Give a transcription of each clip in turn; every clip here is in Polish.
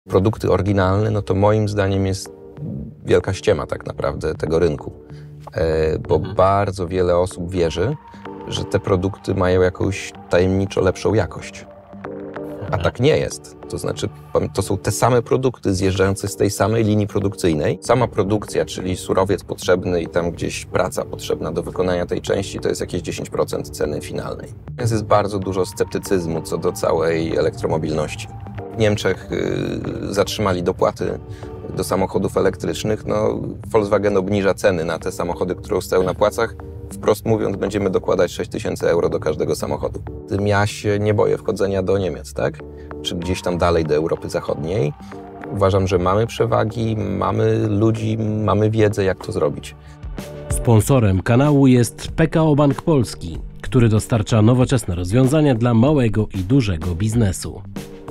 Produkty oryginalne, no to moim zdaniem jest wielka ściema tak naprawdę tego rynku, bo bardzo wiele osób wierzy, że te produkty mają jakąś tajemniczo lepszą jakość. A tak nie jest. To znaczy, to są te same produkty zjeżdżające z tej samej linii produkcyjnej. Sama produkcja, czyli surowiec potrzebny i tam gdzieś praca potrzebna do wykonania tej części, to jest jakieś 10% ceny finalnej. Więc jest bardzo dużo sceptycyzmu co do całej elektromobilności. W Niemczech zatrzymali dopłaty do samochodów elektrycznych. No, Volkswagen obniża ceny na te samochody, które stoją na płacach. Wprost mówiąc, będziemy dokładać 6000 euro do każdego samochodu. Tym ja się nie boję wchodzenia do Niemiec, tak? Czy gdzieś tam dalej do Europy Zachodniej. Uważam, że mamy przewagi, mamy ludzi, mamy wiedzę, jak to zrobić. Sponsorem kanału jest PKO Bank Polski, który dostarcza nowoczesne rozwiązania dla małego i dużego biznesu.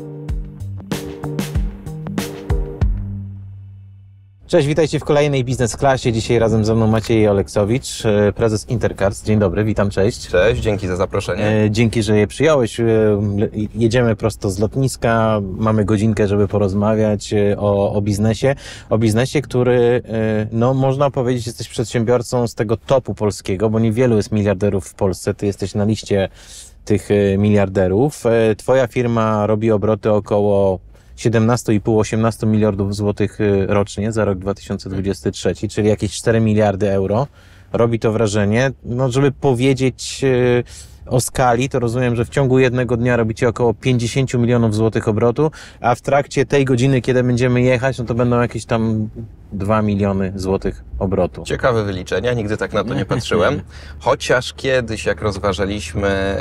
Cześć, witajcie w kolejnej Biznes Klasie. Dzisiaj razem ze mną Maciej Oleksowicz, prezes Intercars. Dzień dobry, witam, cześć. Cześć, dzięki za zaproszenie. Dzięki, że je przyjąłeś. Jedziemy prosto z lotniska, mamy godzinkę, żeby porozmawiać o biznesie. O biznesie, który, no można powiedzieć, jesteś przedsiębiorcą z tego topu polskiego, bo niewielu jest miliarderów w Polsce. Ty jesteś na liście tych miliarderów. Twoja firma robi obroty około 17,5-18 miliardów złotych rocznie za rok 2023, czyli jakieś 4 miliardy euro. Robi to wrażenie. No, żeby powiedzieć o skali, to rozumiem, że w ciągu jednego dnia robicie około 50 milionów złotych obrotu, a w trakcie tej godziny, kiedy będziemy jechać, no to będą jakieś tam 2 miliony złotych obrotu. Ciekawe wyliczenia, nigdy tak na to nie patrzyłem. Chociaż kiedyś, jak rozważaliśmy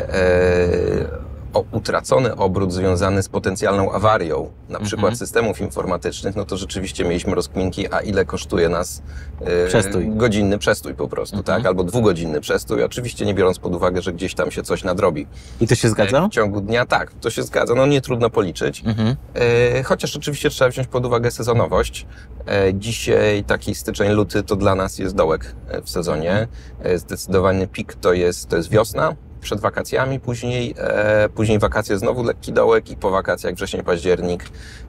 utracony obrót związany z potencjalną awarią, na przykład systemów informatycznych, no to rzeczywiście mieliśmy rozkminki, a ile kosztuje nas godzinny przestój po prostu, tak? Albo 2-godzinny przestój, oczywiście nie biorąc pod uwagę, że gdzieś tam się coś nadrobi. I to się zgadza? W ciągu dnia, tak, to się zgadza. No nie trudno policzyć. Chociaż oczywiście trzeba wziąć pod uwagę sezonowość. Dzisiaj taki styczeń, luty to dla nas jest dołek w sezonie. Zdecydowany pik to jest wiosna. Przed wakacjami, później wakacje znowu lekki dołek i po wakacjach wrzesień, październik,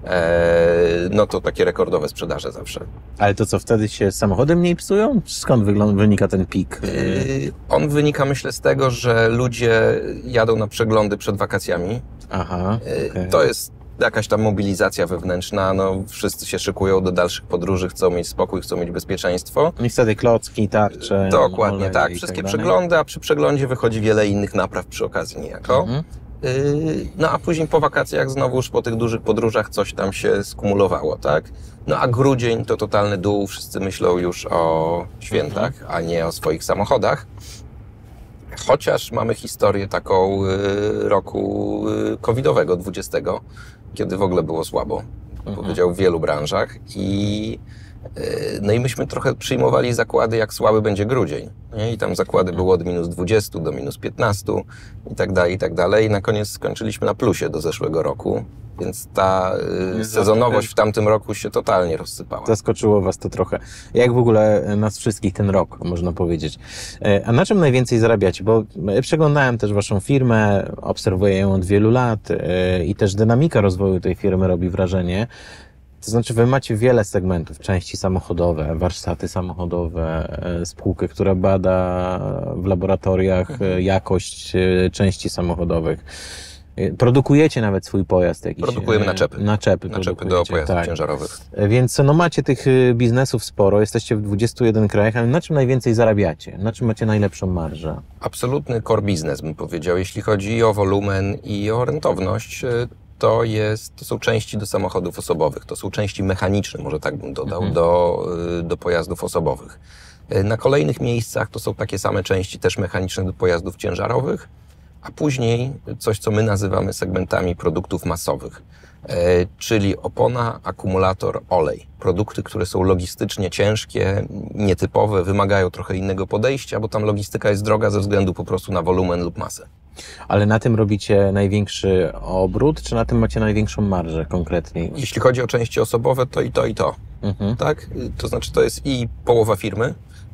no to takie rekordowe sprzedaże zawsze. Ale to co, wtedy się samochody mniej psują? Skąd wynika ten pik? On wynika, myślę, z tego, że ludzie jadą na przeglądy przed wakacjami. Aha, okay. To jest jakaś tam mobilizacja wewnętrzna, no wszyscy się szykują do dalszych podróży, chcą mieć spokój, chcą mieć bezpieczeństwo. I wtedy klocki, tarcze. Dokładnie tak, wszystkie przeglądy, a przy przeglądzie wychodzi wiele innych napraw przy okazji niejako. No a później po wakacjach znowuż po tych dużych podróżach coś tam się skumulowało, tak? No a grudzień to totalny dół, wszyscy myślą już o świętach, a nie o swoich samochodach. Chociaż mamy historię taką roku covidowego 20, kiedy w ogóle było słabo, powiedział w wielu branżach no i myśmy trochę przyjmowali zakłady, jak słaby będzie grudzień. Nie? I tam zakłady były od -20 do -15 i tak dalej. I na koniec skończyliśmy na plusie do zeszłego roku. Więc ta sezonowość w tamtym roku się totalnie rozsypała. Zaskoczyło was to trochę. Jak w ogóle nas wszystkich ten rok, można powiedzieć. A na czym najwięcej zarabiacie? Bo przeglądałem też waszą firmę, obserwuję ją od wielu lat i też dynamika rozwoju tej firmy robi wrażenie. To znaczy, wy macie wiele segmentów, części samochodowe, warsztaty samochodowe, spółkę, która bada w laboratoriach jakość części samochodowych. Produkujecie nawet swój pojazd jakiś. Produkujemy naczepy. Naczepy do pojazdów ciężarowych. Więc no macie tych biznesów sporo, jesteście w 21 krajach, ale na czym najwięcej zarabiacie? Na czym macie najlepszą marżę? Absolutny core business, bym powiedział. Jeśli chodzi i o wolumen i o rentowność, to są części do samochodów osobowych. To są części mechaniczne, może tak bym dodał, do pojazdów osobowych. Na kolejnych miejscach to są takie same części też mechaniczne do pojazdów ciężarowych, a później coś, co my nazywamy segmentami produktów masowych, czyli opona, akumulator, olej. Produkty, które są logistycznie ciężkie, nietypowe, wymagają trochę innego podejścia, bo tam logistyka jest droga ze względu po prostu na wolumen lub masę. Ale na tym robicie największy obrót, czy na tym macie największą marżę konkretnie? Jeśli chodzi o części osobowe, to i to, i to. Tak? To znaczy, to jest i połowa firmy,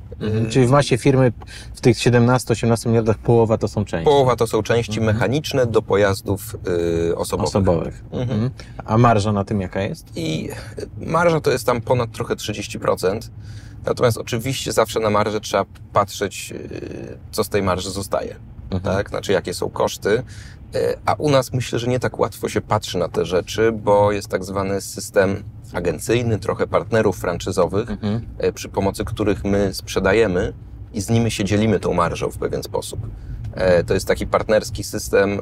Czyli w masie firmy w tych 17-18 miliardach połowa to są części. Połowa to są części mechaniczne do pojazdów osobowych. A marża na tym jaka jest? I marża to jest tam ponad trochę 30%. Natomiast oczywiście zawsze na marżę trzeba patrzeć, co z tej marży zostaje. Tak? Znaczy, jakie są koszty. A u nas myślę, że nie tak łatwo się patrzy na te rzeczy, bo jest tak zwany system agencyjny, trochę partnerów franczyzowych, przy pomocy których my sprzedajemy i z nimi się dzielimy tą marżą w pewien sposób. To jest taki partnerski system,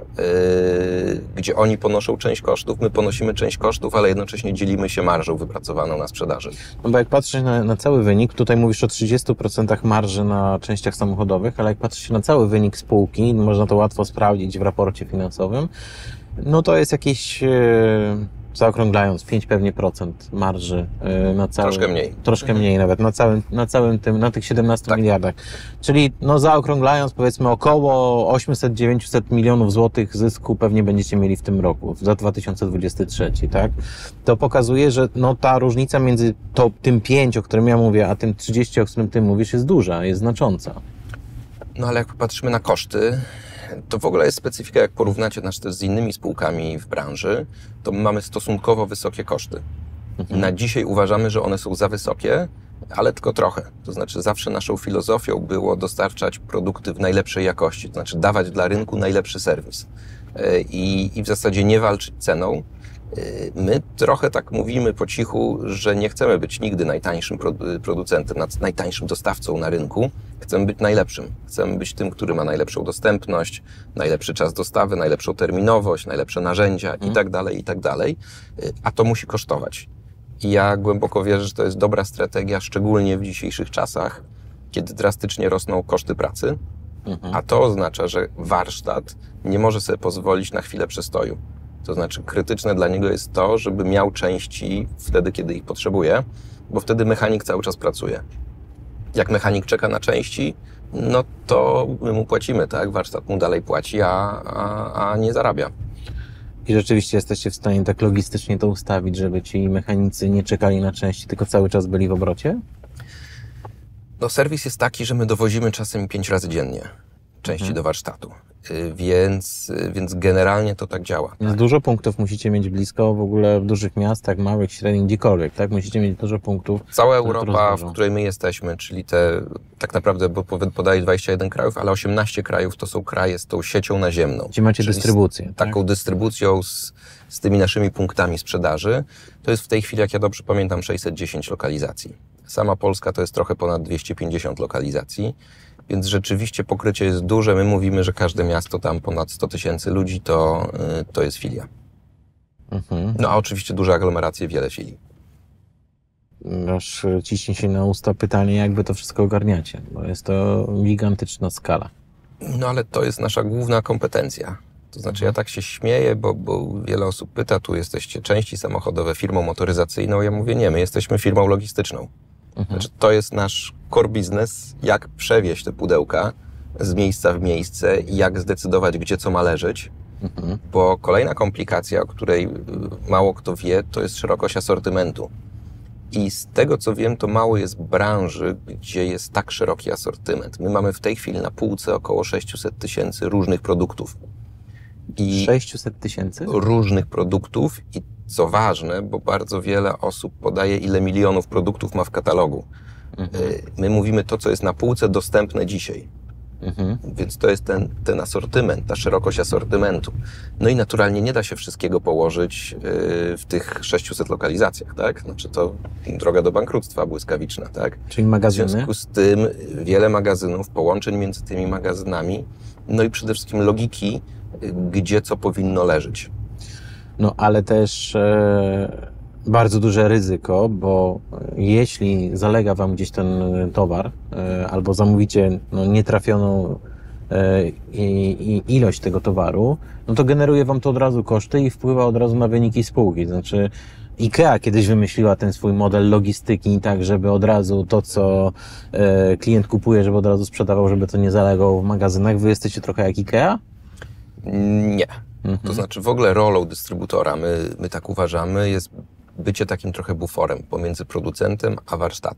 gdzie oni ponoszą część kosztów, my ponosimy część kosztów, ale jednocześnie dzielimy się marżą wypracowaną na sprzedaży. No bo jak patrzysz na cały wynik, tutaj mówisz o 30% marży na częściach samochodowych, ale jak patrzysz na cały wynik spółki, można to łatwo sprawdzić w raporcie finansowym, no to jest jakieś, zaokrąglając, 5 pewnie procent marży na cały... Troszkę mniej. Troszkę mniej nawet, na całym tym, na tych 17 miliardach. Czyli no zaokrąglając, powiedzmy około 800-900 milionów złotych zysku pewnie będziecie mieli w tym roku, za 2023, tak? To pokazuje, że no ta różnica między tym 5, o którym ja mówię, a tym 30, o którym ty mówisz, jest duża, jest znacząca. No ale jak popatrzymy na koszty, to w ogóle jest specyfika, jak porównacie nas też z innymi spółkami w branży, to my mamy stosunkowo wysokie koszty. Na dzisiaj uważamy, że one są za wysokie, ale tylko trochę. To znaczy zawsze naszą filozofią było dostarczać produkty w najlepszej jakości, to znaczy dawać dla rynku najlepszy serwis. I w zasadzie nie walczyć ceną. My trochę tak mówimy po cichu, że nie chcemy być nigdy najtańszym producentem, najtańszym dostawcą na rynku. Chcemy być najlepszym. Chcemy być tym, który ma najlepszą dostępność, najlepszy czas dostawy, najlepszą terminowość, najlepsze narzędzia i tak dalej. A to musi kosztować. I ja głęboko wierzę, że to jest dobra strategia, szczególnie w dzisiejszych czasach, kiedy drastycznie rosną koszty pracy. A to oznacza, że warsztat nie może sobie pozwolić na chwilę przestoju. To znaczy krytyczne dla niego jest to, żeby miał części wtedy, kiedy ich potrzebuje, bo wtedy mechanik cały czas pracuje. Jak mechanik czeka na części, no to my mu płacimy, tak? Warsztat mu dalej płaci, a nie zarabia. I rzeczywiście jesteście w stanie tak logistycznie to ustawić, żeby ci mechanicy nie czekali na części, tylko cały czas byli w obrocie? No serwis jest taki, że my dowozimy czasem 5 razy dziennie części do warsztatu. Więc generalnie to tak działa. Więc dużo punktów musicie mieć blisko, w ogóle w dużych miastach, małych, średnich, gdziekolwiek, tak? Musicie mieć dużo punktów. Cała Europa, w której my jesteśmy, czyli te, tak naprawdę, bo podaję 21 krajów, ale 18 krajów to są kraje z tą siecią naziemną. Gdzie macie dystrybucję. Taką dystrybucją z tymi naszymi punktami sprzedaży. To jest w tej chwili, jak ja dobrze pamiętam, 610 lokalizacji. Sama Polska to jest trochę ponad 250 lokalizacji. Więc rzeczywiście pokrycie jest duże. My mówimy, że każde miasto tam ponad 100 000 ludzi to jest filia. No a oczywiście duże aglomeracje, wiele filii. Aż ciśnie się na usta pytanie, jak wy to wszystko ogarniacie, bo jest to gigantyczna skala. No ale to jest nasza główna kompetencja. To znaczy ja tak się śmieję, bo wiele osób pyta, tu jesteście części samochodowe, firmą motoryzacyjną. Ja mówię, nie, my jesteśmy firmą logistyczną. Znaczy, to jest nasz core business, jak przewieźć te pudełka z miejsca w miejsce i jak zdecydować, gdzie co ma leżeć. Bo kolejna komplikacja, o której mało kto wie, to jest szerokość asortymentu. I z tego, co wiem, to mało jest branży, gdzie jest tak szeroki asortyment. My mamy w tej chwili na półce około 600 000 różnych produktów. 600 000? Różnych produktów i co ważne, bo bardzo wiele osób podaje, ile milionów produktów ma w katalogu. My mówimy to, co jest na półce dostępne dzisiaj. Więc to jest ten asortyment, ta szerokość asortymentu. No i naturalnie nie da się wszystkiego położyć w tych 600 lokalizacjach, tak? Znaczy to droga do bankructwa błyskawiczna, tak? Czyli magazyny? W związku z tym wiele magazynów, połączeń między tymi magazynami, no i przede wszystkim logiki, gdzie co powinno leżeć. No ale też bardzo duże ryzyko, bo jeśli zalega wam gdzieś ten towar albo zamówicie nietrafioną ilość tego towaru, no to generuje wam to od razu koszty i wpływa od razu na wyniki spółki. Znaczy IKEA kiedyś wymyśliła ten swój model logistyki tak, żeby od razu to, co klient kupuje, żeby od razu sprzedawał, żeby to nie zalegało w magazynach. Wy jesteście trochę jak IKEA? Nie. To znaczy w ogóle rolą dystrybutora, my tak uważamy, jest bycie takim trochę buforem pomiędzy producentem a warsztatem.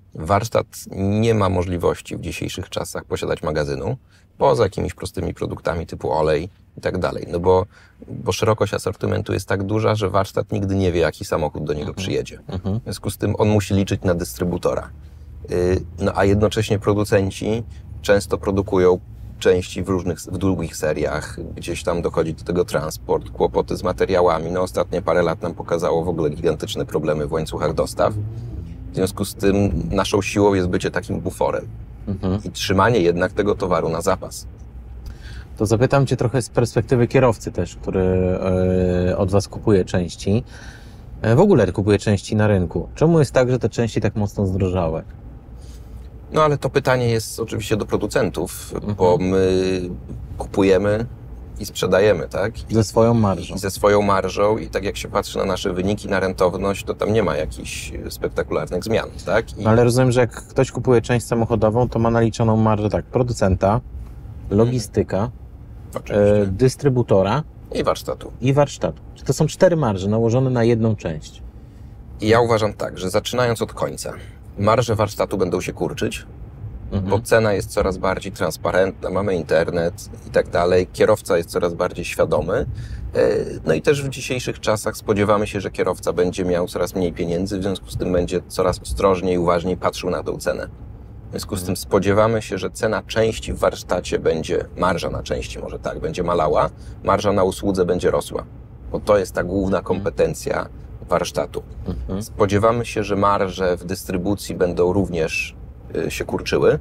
Warsztat nie ma możliwości w dzisiejszych czasach posiadać magazynu, poza jakimiś prostymi produktami typu olej i tak dalej. No bo szerokość asortymentu jest tak duża, że warsztat nigdy nie wie, jaki samochód do niego przyjedzie. W związku z tym on musi liczyć na dystrybutora. No a jednocześnie producenci często produkują części w długich seriach, gdzieś tam dochodzi do tego transport, kłopoty z materiałami. No ostatnie parę lat nam pokazało w ogóle gigantyczne problemy w łańcuchach dostaw. W związku z tym naszą siłą jest bycie takim buforem i trzymanie jednak tego towaru na zapas. To zapytam Cię trochę z perspektywy kierowcy też, który od Was kupuje części. W ogóle kupuje części na rynku. Czemu jest tak, że te części tak mocno zdrożały? No ale to pytanie jest oczywiście do producentów, bo my kupujemy i sprzedajemy, tak? Ze swoją marżą. I ze swoją marżą i tak jak się patrzy na nasze wyniki, na rentowność, to tam nie ma jakichś spektakularnych zmian, tak? No ale rozumiem, że jak ktoś kupuje część samochodową, to ma naliczoną marżę tak, producenta, logistyka, dystrybutora i warsztatu. Czy to są 4 marże nałożone na jedną część? I ja uważam tak, że zaczynając od końca, marże warsztatu będą się kurczyć, bo cena jest coraz bardziej transparentna, mamy internet i tak dalej, kierowca jest coraz bardziej świadomy. No i też w dzisiejszych czasach spodziewamy się, że kierowca będzie miał coraz mniej pieniędzy, w związku z tym będzie coraz ostrożniej, uważniej patrzył na tą cenę. W związku z tym spodziewamy się, że cena części w warsztacie marża na części może tak, będzie malała, marża na usłudze będzie rosła, bo to jest ta główna kompetencja warsztatu. Spodziewamy się, że marże w dystrybucji będą również się kurczyły,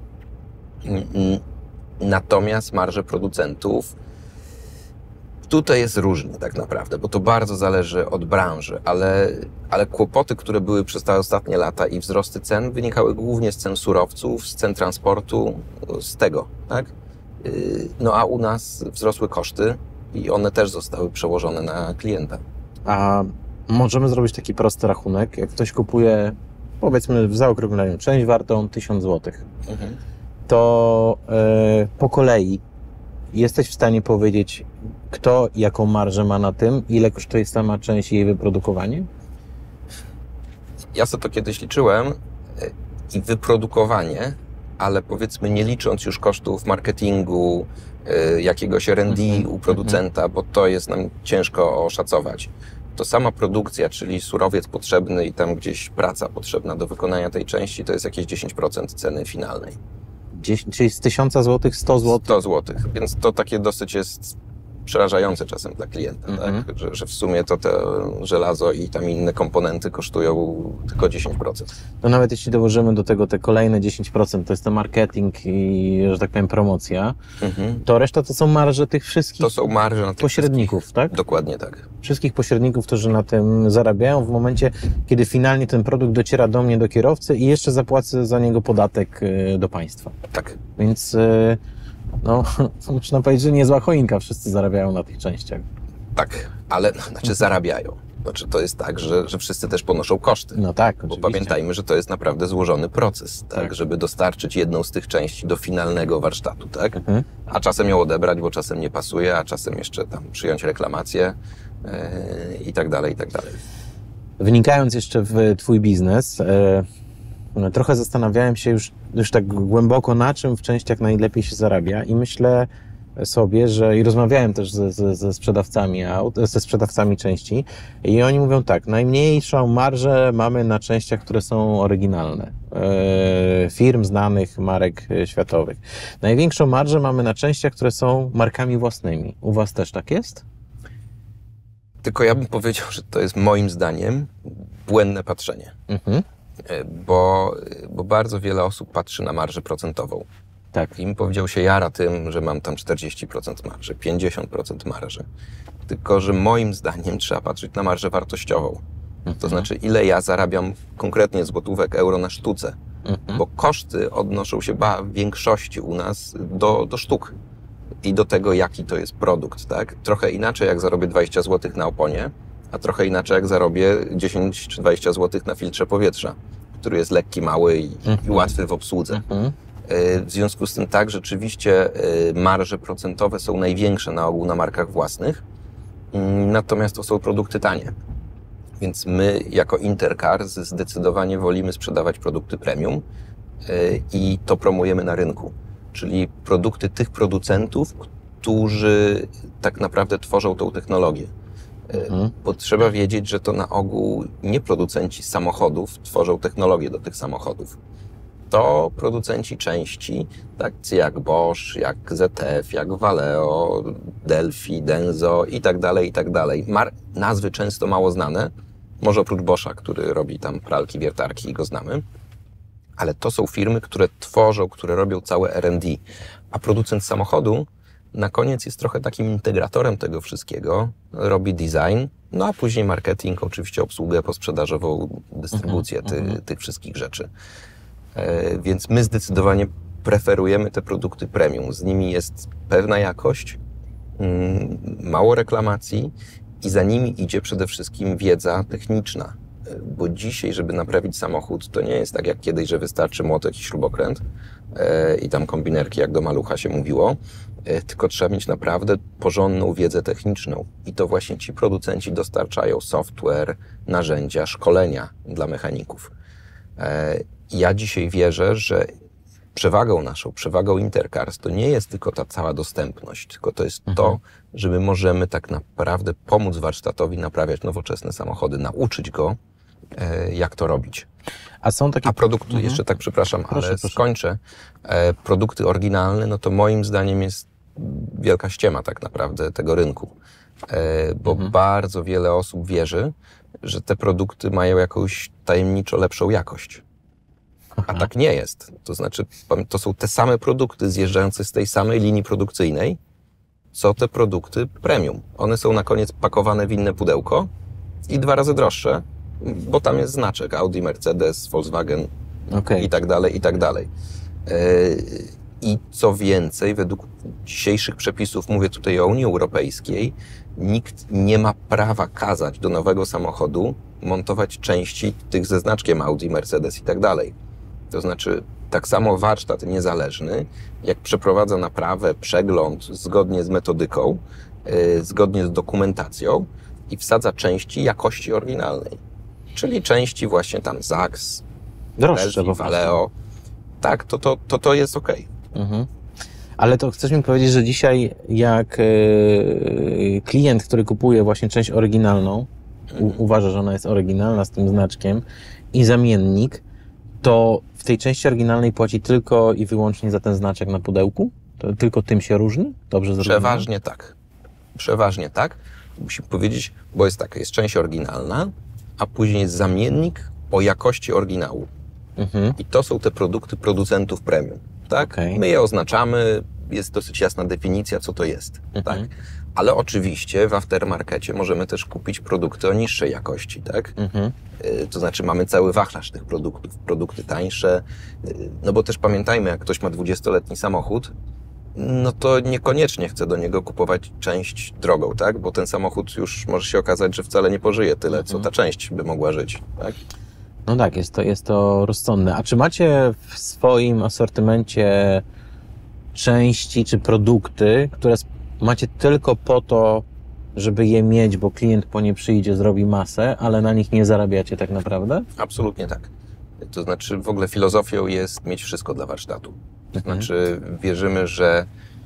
natomiast marże producentów tutaj jest różnie tak naprawdę, bo to bardzo zależy od branży, ale kłopoty, które były przez te ostatnie lata i wzrosty cen wynikały głównie z cen surowców, z cen transportu, z tego, tak? No a u nas wzrosły koszty i one też zostały przełożone na klienta. A możemy zrobić taki prosty rachunek, jak ktoś kupuje, powiedzmy w zaokrągleniu, część wartą 1000 zł, to po kolei jesteś w stanie powiedzieć, kto jaką marżę ma na tym, ile kosztuje sama część i jej wyprodukowanie? Ja sobie to kiedyś liczyłem i wyprodukowanie, ale powiedzmy nie licząc już kosztów marketingu, jakiegoś R&D u producenta, bo to jest nam ciężko oszacować. To sama produkcja, czyli surowiec potrzebny i tam gdzieś praca potrzebna do wykonania tej części, to jest jakieś 10% ceny finalnej. Czyli z 1000 zł 100 zł? 100 zł, więc to takie dosyć jest przerażające czasem dla klienta, tak? Że w sumie to żelazo i tam inne komponenty kosztują tylko 10%. No nawet jeśli dołożymy do tego te kolejne 10%, to jest to marketing i, że tak powiem, promocja, to reszta to są marże tych wszystkich to są marże na tych pośredników, tak? Dokładnie tak. Wszystkich pośredników, którzy na tym zarabiają w momencie, kiedy finalnie ten produkt dociera do mnie, do kierowcy i jeszcze zapłacę za niego podatek do państwa. Tak. Więc no, można powiedzieć, że niezła choinka, wszyscy zarabiają na tych częściach. Tak, ale znaczy zarabiają. Znaczy to jest tak, że wszyscy też ponoszą koszty. No tak, bo oczywiście. pamiętajmy, że to jest naprawdę złożony proces, tak? Żeby dostarczyć jedną z tych części do finalnego warsztatu, tak? A czasem ją odebrać, bo czasem nie pasuje, a czasem jeszcze tam przyjąć reklamację i tak dalej, i tak dalej. Wnikając jeszcze w Twój biznes, trochę zastanawiałem się już tak głęboko, na czym w częściach najlepiej się zarabia i myślę sobie, że i rozmawiałem też ze sprzedawcami ze sprzedawcami części i oni mówią tak, najmniejszą marżę mamy na częściach, które są oryginalne, firm znanych, marek światowych. Największą marżę mamy na częściach, które są markami własnymi. U Was też tak jest? Tylko ja bym powiedział, że to jest moim zdaniem błędne patrzenie. Bo bardzo wiele osób patrzy na marżę procentową. Tak. I mi powiedział się jara tym, że mam tam 40% marży, 50% marży. Tylko, że moim zdaniem trzeba patrzeć na marżę wartościową. To znaczy, ile ja zarabiam konkretnie złotówek, euro na sztuce. Bo koszty odnoszą się w większości u nas do sztuk i do tego, jaki to jest produkt. Tak? Trochę inaczej, jak zarobię 20 zł na oponie, a trochę inaczej, jak zarobię 10 czy 20 zł na filtrze powietrza, który jest lekki, mały i łatwy w obsłudze. W związku z tym tak, rzeczywiście marże procentowe są największe na ogół na markach własnych, natomiast to są produkty tanie. Więc my jako Intercar zdecydowanie wolimy sprzedawać produkty premium i to promujemy na rynku. Czyli produkty tych producentów, którzy tak naprawdę tworzą tą technologię. Bo trzeba wiedzieć, że to na ogół nie producenci samochodów tworzą technologię do tych samochodów. To producenci części, tacy jak Bosch, jak ZF, jak Valeo, Delphi, Denso i tak dalej. Nazwy często mało znane, może oprócz Boscha, który robi tam pralki, wiertarki i go znamy, ale to są firmy, które tworzą, które robią całe R&D, a producent samochodu na koniec jest trochę takim integratorem tego wszystkiego, robi design, no a później marketing, oczywiście obsługę posprzedażową, dystrybucję tych wszystkich rzeczy. Więc my zdecydowanie preferujemy te produkty premium. Z nimi jest pewna jakość, mało reklamacji i za nimi idzie przede wszystkim wiedza techniczna. Bo dzisiaj, żeby naprawić samochód, to nie jest tak jak kiedyś, że wystarczy młotek i śrubokręt i tam kombinerki, jak do malucha się mówiło, tylko trzeba mieć naprawdę porządną wiedzę techniczną. I to właśnie ci producenci dostarczają software, narzędzia, szkolenia dla mechaników. Ja dzisiaj wierzę, że przewagą Intercars to nie jest tylko ta cała dostępność, tylko to jest to, że my możemy tak naprawdę pomóc warsztatowi naprawiać nowoczesne samochody, nauczyć go, jak to robić. A są takie... A produkty, jeszcze tak przepraszam, ale skończę. Produkty oryginalne, no to moim zdaniem jest wielka ściema tak naprawdę tego rynku. Bo bardzo wiele osób wierzy, że te produkty mają jakąś tajemniczo lepszą jakość. A tak nie jest. To znaczy, to są te same produkty zjeżdżające z tej samej linii produkcyjnej, co te produkty premium. One są na koniec pakowane w inne pudełko i 2 razy droższe, bo tam jest znaczek Audi, Mercedes, Volkswagen i tak dalej, i tak dalej. I co więcej, według dzisiejszych przepisów, mówię tutaj o Unii Europejskiej, nikt nie ma prawa kazać do nowego samochodu montować części tych ze znaczkiem Audi, Mercedes i tak dalej. To znaczy, tak samo warsztat niezależny, jak przeprowadza naprawę, przegląd zgodnie z metodyką, zgodnie z dokumentacją i wsadza części jakości oryginalnej. Czyli części właśnie tam Zax, droższe, Delphi, Valeo. Tak, to jest okej. Ale to chcesz mi powiedzieć, że dzisiaj jak klient, który kupuje właśnie część oryginalną, uważa, że ona jest oryginalna z tym znaczkiem i zamiennik, to w tej części oryginalnej płaci tylko i wyłącznie za ten znaczek na pudełku? To tylko tym się różni? Dobrze zrozumiałem? Przeważnie tak. Przeważnie tak. Musimy powiedzieć, bo jest tak, jest część oryginalna, a później jest zamiennik o jakości oryginału. I to są te produkty producentów premium. Tak? My je oznaczamy, jest dosyć jasna definicja, co to jest. Tak? Ale oczywiście w aftermarkecie możemy też kupić produkty o niższej jakości. Tak? To znaczy mamy cały wachlarz tych produktów. Produkty tańsze, no bo też pamiętajmy, jak ktoś ma 20-letni samochód, no to niekoniecznie chce do niego kupować część drogą, tak? Bo ten samochód już może się okazać, że wcale nie pożyje tyle, co ta część by mogła żyć. Tak? No tak, jest to rozsądne. A czy macie w swoim asortymencie części czy produkty, które macie tylko po to, żeby je mieć, bo klient po nie przyjdzie, zrobi masę, ale na nich nie zarabiacie tak naprawdę? Absolutnie tak. To znaczy w ogóle filozofią jest mieć wszystko dla warsztatu. To znaczy wierzymy, że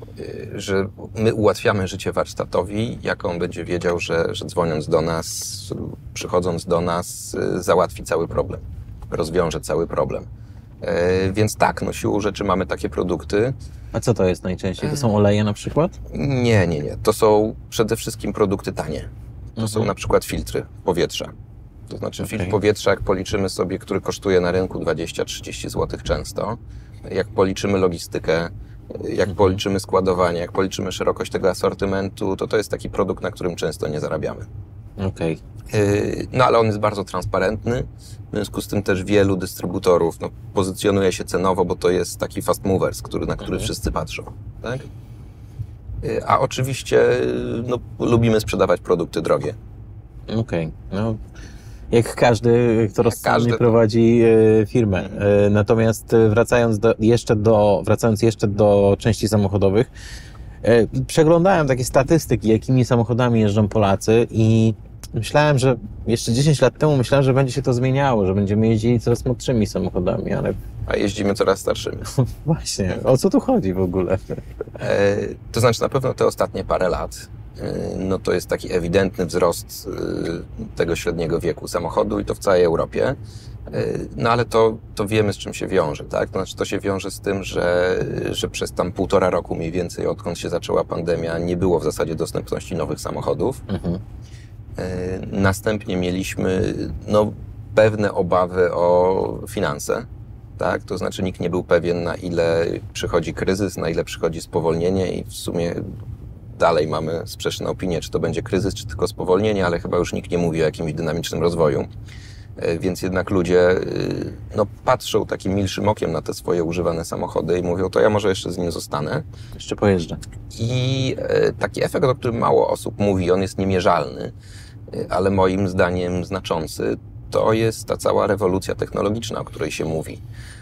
my ułatwiamy życie warsztatowi, jak on będzie wiedział, że dzwoniąc do nas, przychodząc do nas, załatwi cały problem, rozwiąże cały problem. Więc tak, no siłą rzeczy mamy takie produkty. A co to jest najczęściej? To są oleje na przykład? Nie. To są przede wszystkim produkty tanie. To są na przykład filtry powietrza. To znaczy filtr powietrza, jak policzymy sobie, który kosztuje na rynku 20-30 zł często, jak policzymy logistykę, jak policzymy składowanie, jak policzymy szerokość tego asortymentu, to jest taki produkt, na którym często nie zarabiamy. No ale on jest bardzo transparentny, w związku z tym też wielu dystrybutorów pozycjonuje się cenowo, bo to jest taki fast movers, na który wszyscy patrzą. Tak? A oczywiście lubimy sprzedawać produkty drogie. No, jak każdy, kto rozsądnie prowadzi firmę. Natomiast wracając jeszcze do części samochodowych, przeglądałem takie statystyki, jakimi samochodami jeżdżą Polacy i Myślałem, że jeszcze 10 lat temu że będzie się to zmieniało, że będziemy jeździli coraz młodszymi samochodami, ale A jeździmy coraz starszymi. właśnie, o co tu chodzi w ogóle? To znaczy na pewno te ostatnie parę lat, no to jest taki ewidentny wzrost tego średniego wieku samochodu i to w całej Europie. No ale to wiemy, z czym się wiąże, tak? To znaczy to się wiąże z tym, że przez tam 1,5 roku mniej więcej, odkąd się zaczęła pandemia, nie było w zasadzie dostępności nowych samochodów. Następnie mieliśmy pewne obawy o finanse, tak? To znaczy nikt nie był pewien, na ile przychodzi kryzys, na ile przychodzi spowolnienie i w sumie dalej mamy sprzeczne opinie, czy to będzie kryzys, czy tylko spowolnienie, ale chyba już nikt nie mówi o jakimś dynamicznym rozwoju. Więc jednak ludzie patrzą takim milszym okiem na te swoje używane samochody i mówią, to ja może jeszcze z nim zostanę. Jeszcze pojeżdżę. I taki efekt, o którym mało osób mówi, on jest niemierzalny, ale moim zdaniem znaczący, to jest ta cała rewolucja technologiczna, o której się mówi.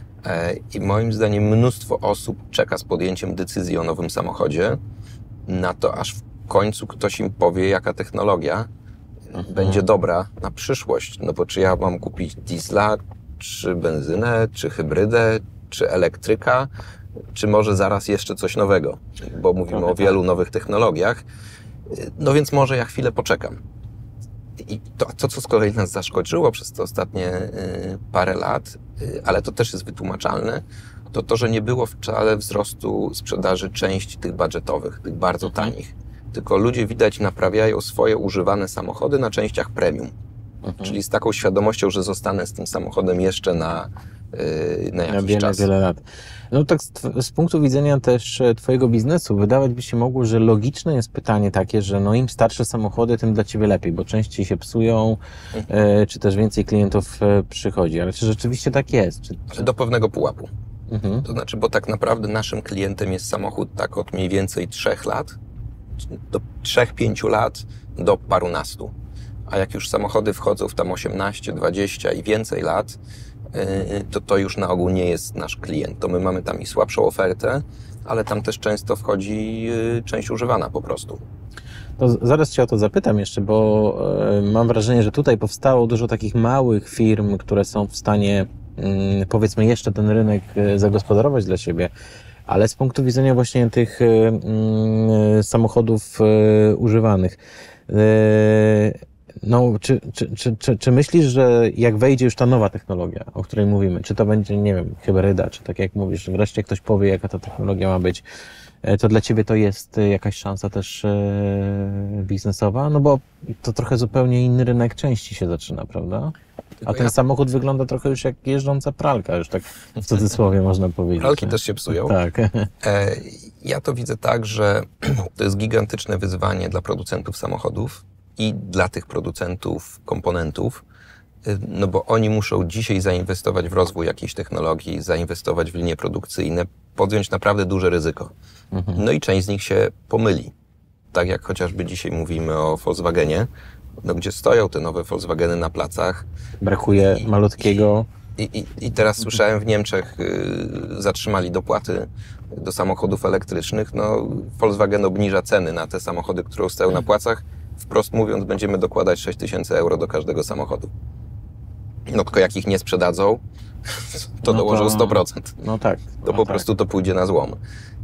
I moim zdaniem mnóstwo osób czeka z podjęciem decyzji o nowym samochodzie na to, aż w końcu ktoś im powie, jaka technologia będzie dobra na przyszłość. No bo czy ja mam kupić diesla, czy benzynę, czy hybrydę, czy elektryka, czy może zaraz jeszcze coś nowego, bo mówimy o wielu nowych technologiach. No więc może ja chwilę poczekam. I to, co z kolei nas zaskoczyło przez te ostatnie parę lat, ale to też jest wytłumaczalne, to, że nie było wcale wzrostu sprzedaży części tych budżetowych, tych bardzo tanich. Tylko ludzie, widać, naprawiają swoje używane samochody na częściach premium. Czyli z taką świadomością, że zostanę z tym samochodem jeszcze na jakiś czas. Wiele lat. No tak z punktu widzenia też twojego biznesu, wydawać by się mogło, że logiczne jest pytanie takie, że im starsze samochody, tym dla ciebie lepiej, bo częściej się psują, czy też więcej klientów przychodzi. Ale czy rzeczywiście tak jest? Do pewnego pułapu. To znaczy, bo tak naprawdę naszym klientem jest samochód tak od mniej więcej 3 lat, do 3-5 lat do parunastu. A jak już samochody wchodzą w tam 18, 20 i więcej lat, to już na ogół nie jest nasz klient. To my mamy tam i słabszą ofertę, ale tam też często wchodzi część używana po prostu. To zaraz Cię o to zapytam jeszcze, bo mam wrażenie, że tutaj powstało dużo takich małych firm, które są w stanie, powiedzmy, jeszcze ten rynek zagospodarować dla siebie. Ale z punktu widzenia właśnie tych samochodów używanych, czy myślisz, że jak wejdzie już ta nowa technologia, o której mówimy, czy to będzie, nie wiem, hybryda, czy tak jak mówisz, wreszcie ktoś powie, jaka ta technologia ma być, to dla Ciebie to jest jakaś szansa też biznesowa? No bo to trochę zupełnie inny rynek części się zaczyna, prawda? A ten samochód wygląda trochę już jak jeżdżąca pralka, już tak w cudzysłowie można powiedzieć. Pralki też się psują. Tak. Ja to widzę tak, że to jest gigantyczne wyzwanie dla producentów samochodów i dla tych producentów komponentów, no bo oni muszą dzisiaj zainwestować w rozwój jakiejś technologii, zainwestować w linie produkcyjne, podjąć naprawdę duże ryzyko. No i część z nich się pomyli. Tak jak chociażby dzisiaj mówimy o Volkswagenie, gdzie stoją te nowe Volkswageny na placach. Brakuje malutkiego. I teraz słyszałem, w Niemczech zatrzymali dopłaty do samochodów elektrycznych. No, Volkswagen obniża ceny na te samochody, które stoją na placach. Wprost mówiąc, będziemy dokładać 6000 euro do każdego samochodu. No tylko jak ich nie sprzedadzą, to dołożą 100%. No tak. To po prostu to pójdzie na złom.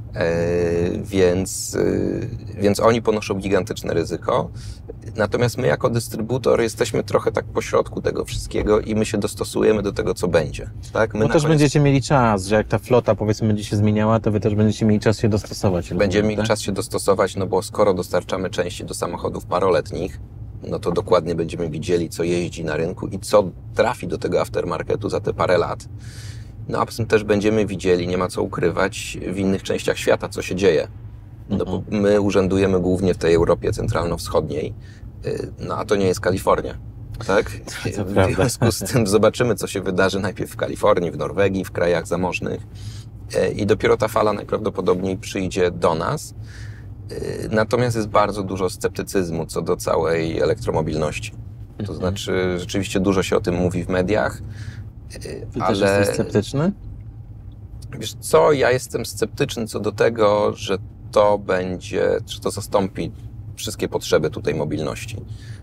Więc oni ponoszą gigantyczne ryzyko. Natomiast my jako dystrybutor jesteśmy trochę tak pośrodku tego wszystkiego i my się dostosujemy do tego, co będzie. Tak? My też będziecie mieli czas, że jak ta flota, powiedzmy, będzie się zmieniała, to wy też będziecie mieli czas się dostosować. Będziemy mieli czas się dostosować, no bo skoro dostarczamy części do samochodów paroletnich, no to dokładnie będziemy widzieli, co jeździ na rynku i co trafi do tego aftermarketu za te parę lat. No a poza tym też będziemy widzieli, nie ma co ukrywać, w innych częściach świata, co się dzieje. No bo my urzędujemy głównie w tej Europie centralno-wschodniej, no a to nie jest Kalifornia, tak? W związku z tym zobaczymy, co się wydarzy najpierw w Kalifornii, w Norwegii, w krajach zamożnych i dopiero ta fala najprawdopodobniej przyjdzie do nas. Natomiast jest bardzo dużo sceptycyzmu co do całej elektromobilności. To znaczy, rzeczywiście dużo się o tym mówi w mediach, Ty też jesteś sceptyczny? Wiesz co, ja jestem sceptyczny co do tego, że to zastąpi wszystkie potrzeby tutaj mobilności.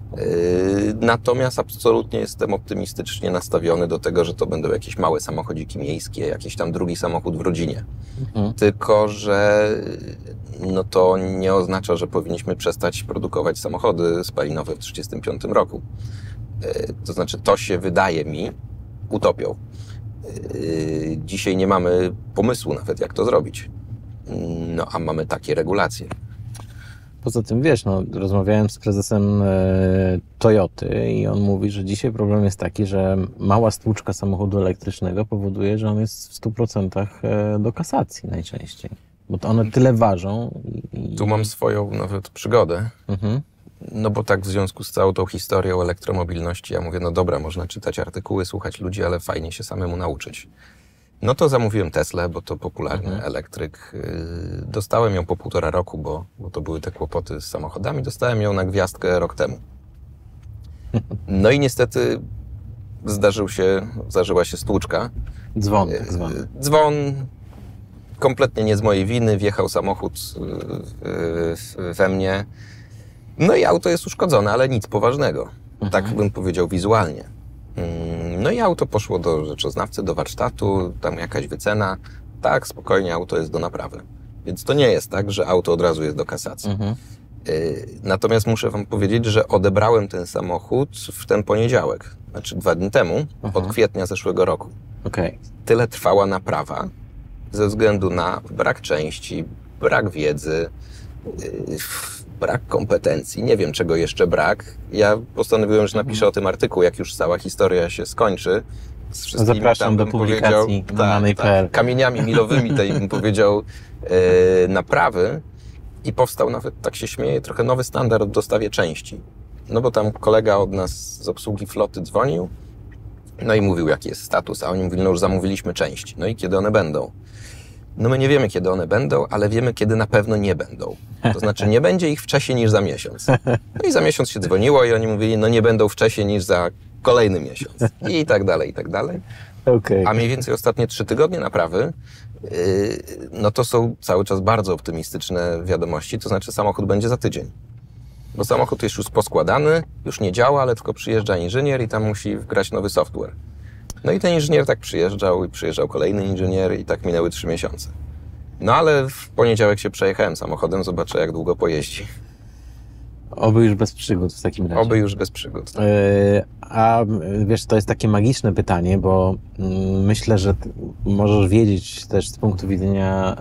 Natomiast absolutnie jestem optymistycznie nastawiony do tego, że to będą jakieś małe samochodziki miejskie, jakiś tam drugi samochód w rodzinie. Tylko że no to nie oznacza, że powinniśmy przestać produkować samochody spalinowe w 1935 roku. To znaczy, to się wydaje mi utopią. Dzisiaj nie mamy pomysłu nawet, jak to zrobić. No, a mamy takie regulacje. Poza tym, wiesz, no, rozmawiałem z prezesem Toyoty i on mówi, że dzisiaj problem jest taki, że mała stłuczka samochodu elektrycznego powoduje, że on jest w 100% do kasacji najczęściej. Bo to one tyle ważą. Tu mam swoją nawet przygodę. No bo tak w związku z całą tą historią elektromobilności, ja mówię, no dobra, można czytać artykuły, słuchać ludzi, ale fajnie się samemu nauczyć. No to zamówiłem Teslę, bo to popularny elektryk. Dostałem ją po 1,5 roku, bo to były te kłopoty z samochodami. Dostałem ją na gwiazdkę rok temu. No i niestety zdarzyła się stłuczka. Dzwon, tak zwany. Dzwon, kompletnie nie z mojej winy, wjechał samochód we mnie. No i auto jest uszkodzone, ale nic poważnego. Tak bym powiedział wizualnie. No i auto poszło do rzeczoznawcy, do warsztatu, tam jakaś wycena. Tak, spokojnie, auto jest do naprawy. Więc to nie jest tak, że auto od razu jest do kasacji. Natomiast muszę wam powiedzieć, że odebrałem ten samochód w ten poniedziałek, znaczy 2 dni temu, od kwietnia zeszłego roku. Tyle trwała naprawa ze względu na brak części, brak wiedzy, brak kompetencji, nie wiem czego jeszcze brak. Ja postanowiłem, że napiszę o tym artykuł, jak już cała historia się skończy. Z wszystkimi Zapraszam tam, do publikacji na Money.pl. Kamieniami milowymi tej, bym powiedział, naprawy. I powstał nawet, tak się śmieję, trochę nowy standard w dostawie części. No bo tam kolega od nas z obsługi floty dzwonił, no i mówił, jaki jest status, a oni mówili, no już zamówiliśmy części. No i kiedy one będą? No my nie wiemy, kiedy one będą, ale wiemy, kiedy na pewno nie będą. To znaczy nie będzie ich wcześniej niż za miesiąc. No i za miesiąc się dzwoniło i oni mówili, no nie będą wcześniej niż za kolejny miesiąc. I tak dalej, i tak dalej. A mniej więcej ostatnie 3 tygodnie naprawy, no to są cały czas bardzo optymistyczne wiadomości, to znaczy samochód będzie za tydzień. Bo samochód jest już poskładany, już nie działa, ale tylko przyjeżdża inżynier i tam musi wgrać nowy software. No i ten inżynier tak przyjeżdżał i przyjeżdżał kolejny inżynier i tak minęły 3 miesiące. No ale w poniedziałek się przejechałem samochodem, zobaczę jak długo pojeździ. Oby już bez przygód w takim razie. Oby już bez przygód. Tak. A wiesz, to jest takie magiczne pytanie, bo myślę, że możesz wiedzieć też z punktu widzenia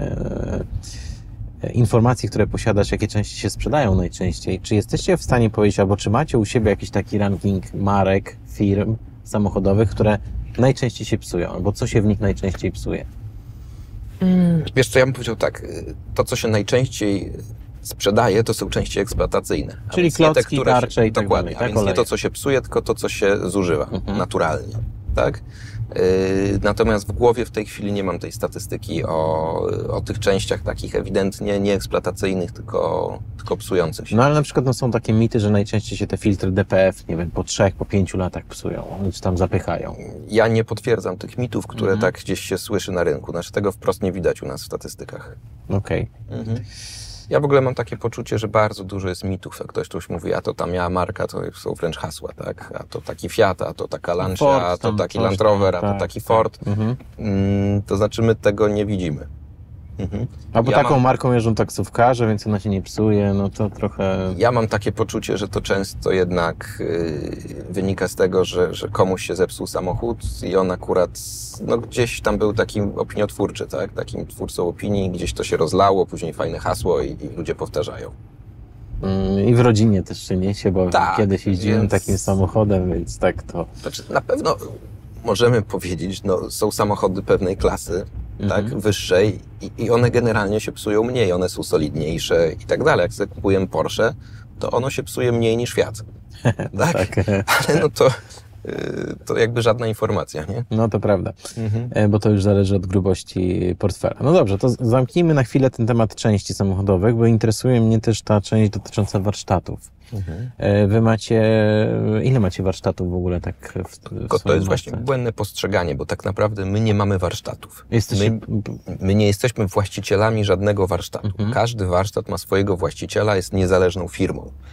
informacji, które posiadasz, jakie części się sprzedają najczęściej. Czy jesteście w stanie powiedzieć, albo czy macie u siebie jakiś taki ranking marek, firm samochodowych, które najczęściej się psują, albo co się w nich najczęściej psuje? Wiesz co, ja bym powiedział tak, to co się najczęściej sprzedaje, to są części eksploatacyjne. Czyli klocki, tarcze i tak dokładnie, dalej. A więc nie to, co się psuje, tylko to, co się zużywa naturalnie. Tak? Natomiast w głowie w tej chwili nie mam tej statystyki o tych częściach takich ewidentnie nieeksploatacyjnych, tylko psujących się. No ale na przykład no, są takie mity, że najczęściej się te filtry DPF, nie wiem, po 3, po 5 latach psują, czy tam zapychają. Ja nie potwierdzam tych mitów, które tak gdzieś się słyszy na rynku. Znaczy tego wprost nie widać u nas w statystykach. Ja w ogóle mam takie poczucie, że bardzo dużo jest mitów. Jak ktoś tu mówi, a to ta miała marka, to są wręcz hasła, tak? A to taki Fiat, a to taka Lancia, a to taki Land Rover, a to taki Ford. To znaczy my tego nie widzimy. Albo taką marką jeżdżą taksówkarze, więc ona się nie psuje, no to trochę... Ja mam takie poczucie, że to często jednak wynika z tego, że komuś się zepsuł samochód i on akurat no, gdzieś tam był takim opiniotwórczy, tak? Takim twórcą opinii, gdzieś to się rozlało, później fajne hasło i ludzie powtarzają. I w rodzinie też się niesie, bo tak, kiedyś jeździłem takim samochodem, więc tak to... Znaczy, na pewno możemy powiedzieć, no są samochody pewnej klasy, tak, wyższej i one generalnie się psują mniej, one są solidniejsze i tak dalej. Jak sobie kupujemy Porsche, to ono się psuje mniej niż Fiat. Tak? Ale no to jakby żadna informacja, nie? No to prawda, bo to już zależy od grubości portfela. No dobrze, to zamknijmy na chwilę ten temat części samochodowych, bo interesuje mnie też ta część dotycząca warsztatów. Wy macie, ile macie warsztatów w ogóle tak w To jest właśnie błędne postrzeganie, bo tak naprawdę my nie mamy warsztatów. My nie jesteśmy właścicielami żadnego warsztatu. Każdy warsztat ma swojego właściciela, jest niezależną firmą.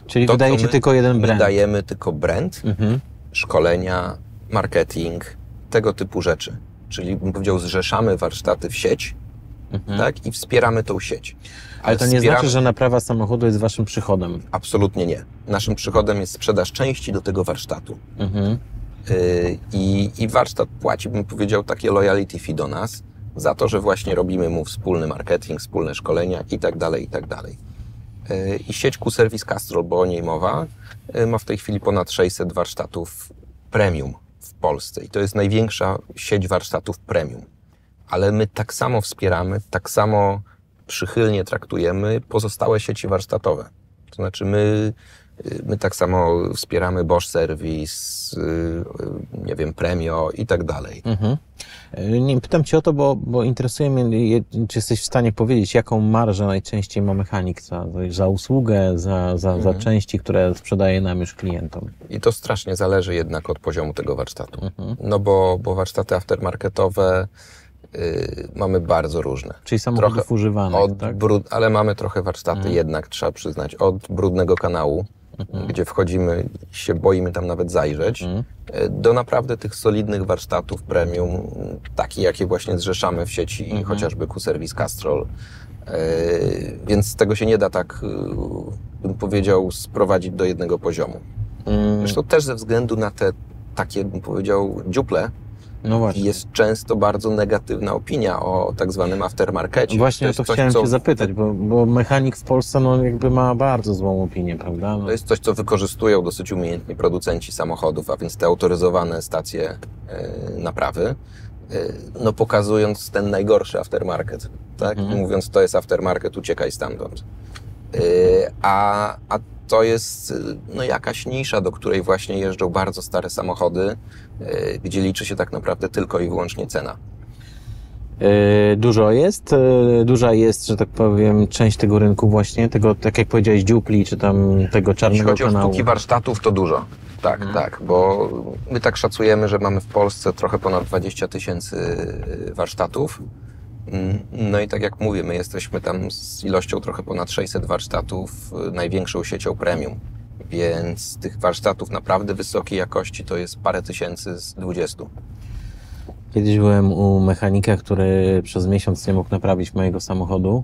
Czyli To, co wydajecie my- tylko jeden My brand. dajemy tylko brand, Mhm. szkolenia, marketing, tego typu rzeczy. Czyli bym powiedział, zrzeszamy warsztaty w sieć, tak? I wspieramy tą sieć. Ale to nie wspieramy... znaczy, że naprawa samochodu jest waszym przychodem. Absolutnie nie. Naszym przychodem jest sprzedaż części do tego warsztatu. Mhm. I warsztat płaci, bym powiedział, takie loyalty fee do nas za to, że właśnie robimy mu wspólny marketing, wspólne szkolenia i tak dalej, i tak dalej. I sieć Q-Service Castrol, bo o niej mowa, ma w tej chwili ponad 600 warsztatów premium w Polsce i to jest największa sieć warsztatów premium. Ale my tak samo wspieramy, tak samo przychylnie traktujemy pozostałe sieci warsztatowe. To znaczy my tak samo wspieramy Bosch Service, nie wiem, Premio i tak dalej. Mhm. Nie, pytam Cię o to, bo interesuje mnie, czy jesteś w stanie powiedzieć, jaką marżę najczęściej ma mechanik za usługę, za części, które sprzedaje nam już klientom. I to strasznie zależy jednak od poziomu tego warsztatu. No bo warsztaty aftermarketowe mamy bardzo różne. Czyli samochodów używanych, tak? Ale mamy trochę warsztaty jednak, trzeba przyznać, od brudnego kanału, gdzie wchodzimy, się boimy tam nawet zajrzeć, do naprawdę tych solidnych warsztatów premium, takich jakie właśnie zrzeszamy w sieci, chociażby Q-Service Castrol. Więc tego się nie da tak, bym powiedział, sprowadzić do jednego poziomu. Zresztą też ze względu na te takie, bym powiedział, dziuple, No właśnie. jest często bardzo negatywna opinia o tak zwanym aftermarkecie. Właśnie o to chciałem Cię zapytać, bo mechanik w Polsce jakby ma bardzo złą opinię, prawda? To jest coś, co wykorzystują dosyć umiejętnie producenci samochodów, a więc te autoryzowane stacje naprawy, pokazując ten najgorszy aftermarket, tak? I mówiąc, to jest aftermarket, uciekaj stamtąd. A to jest jakaś nisza, do której właśnie jeżdżą bardzo stare samochody, gdzie liczy się tak naprawdę tylko i wyłącznie cena. Duża jest, że tak powiem, część tego rynku właśnie, tego, tak jak powiedziałeś, dziupli, czy tam tego czarnego Jeśli chodzi kanału. o sztuki warsztatów, to dużo. Tak, bo my tak szacujemy, że mamy w Polsce trochę ponad 20 000 warsztatów. No i tak jak mówię, my jesteśmy tam z ilością trochę ponad 600 warsztatów, największą siecią premium. Więc tych warsztatów naprawdę wysokiej jakości to jest parę tysięcy z 20. Kiedyś byłem u mechanika, który przez miesiąc nie mógł naprawić mojego samochodu.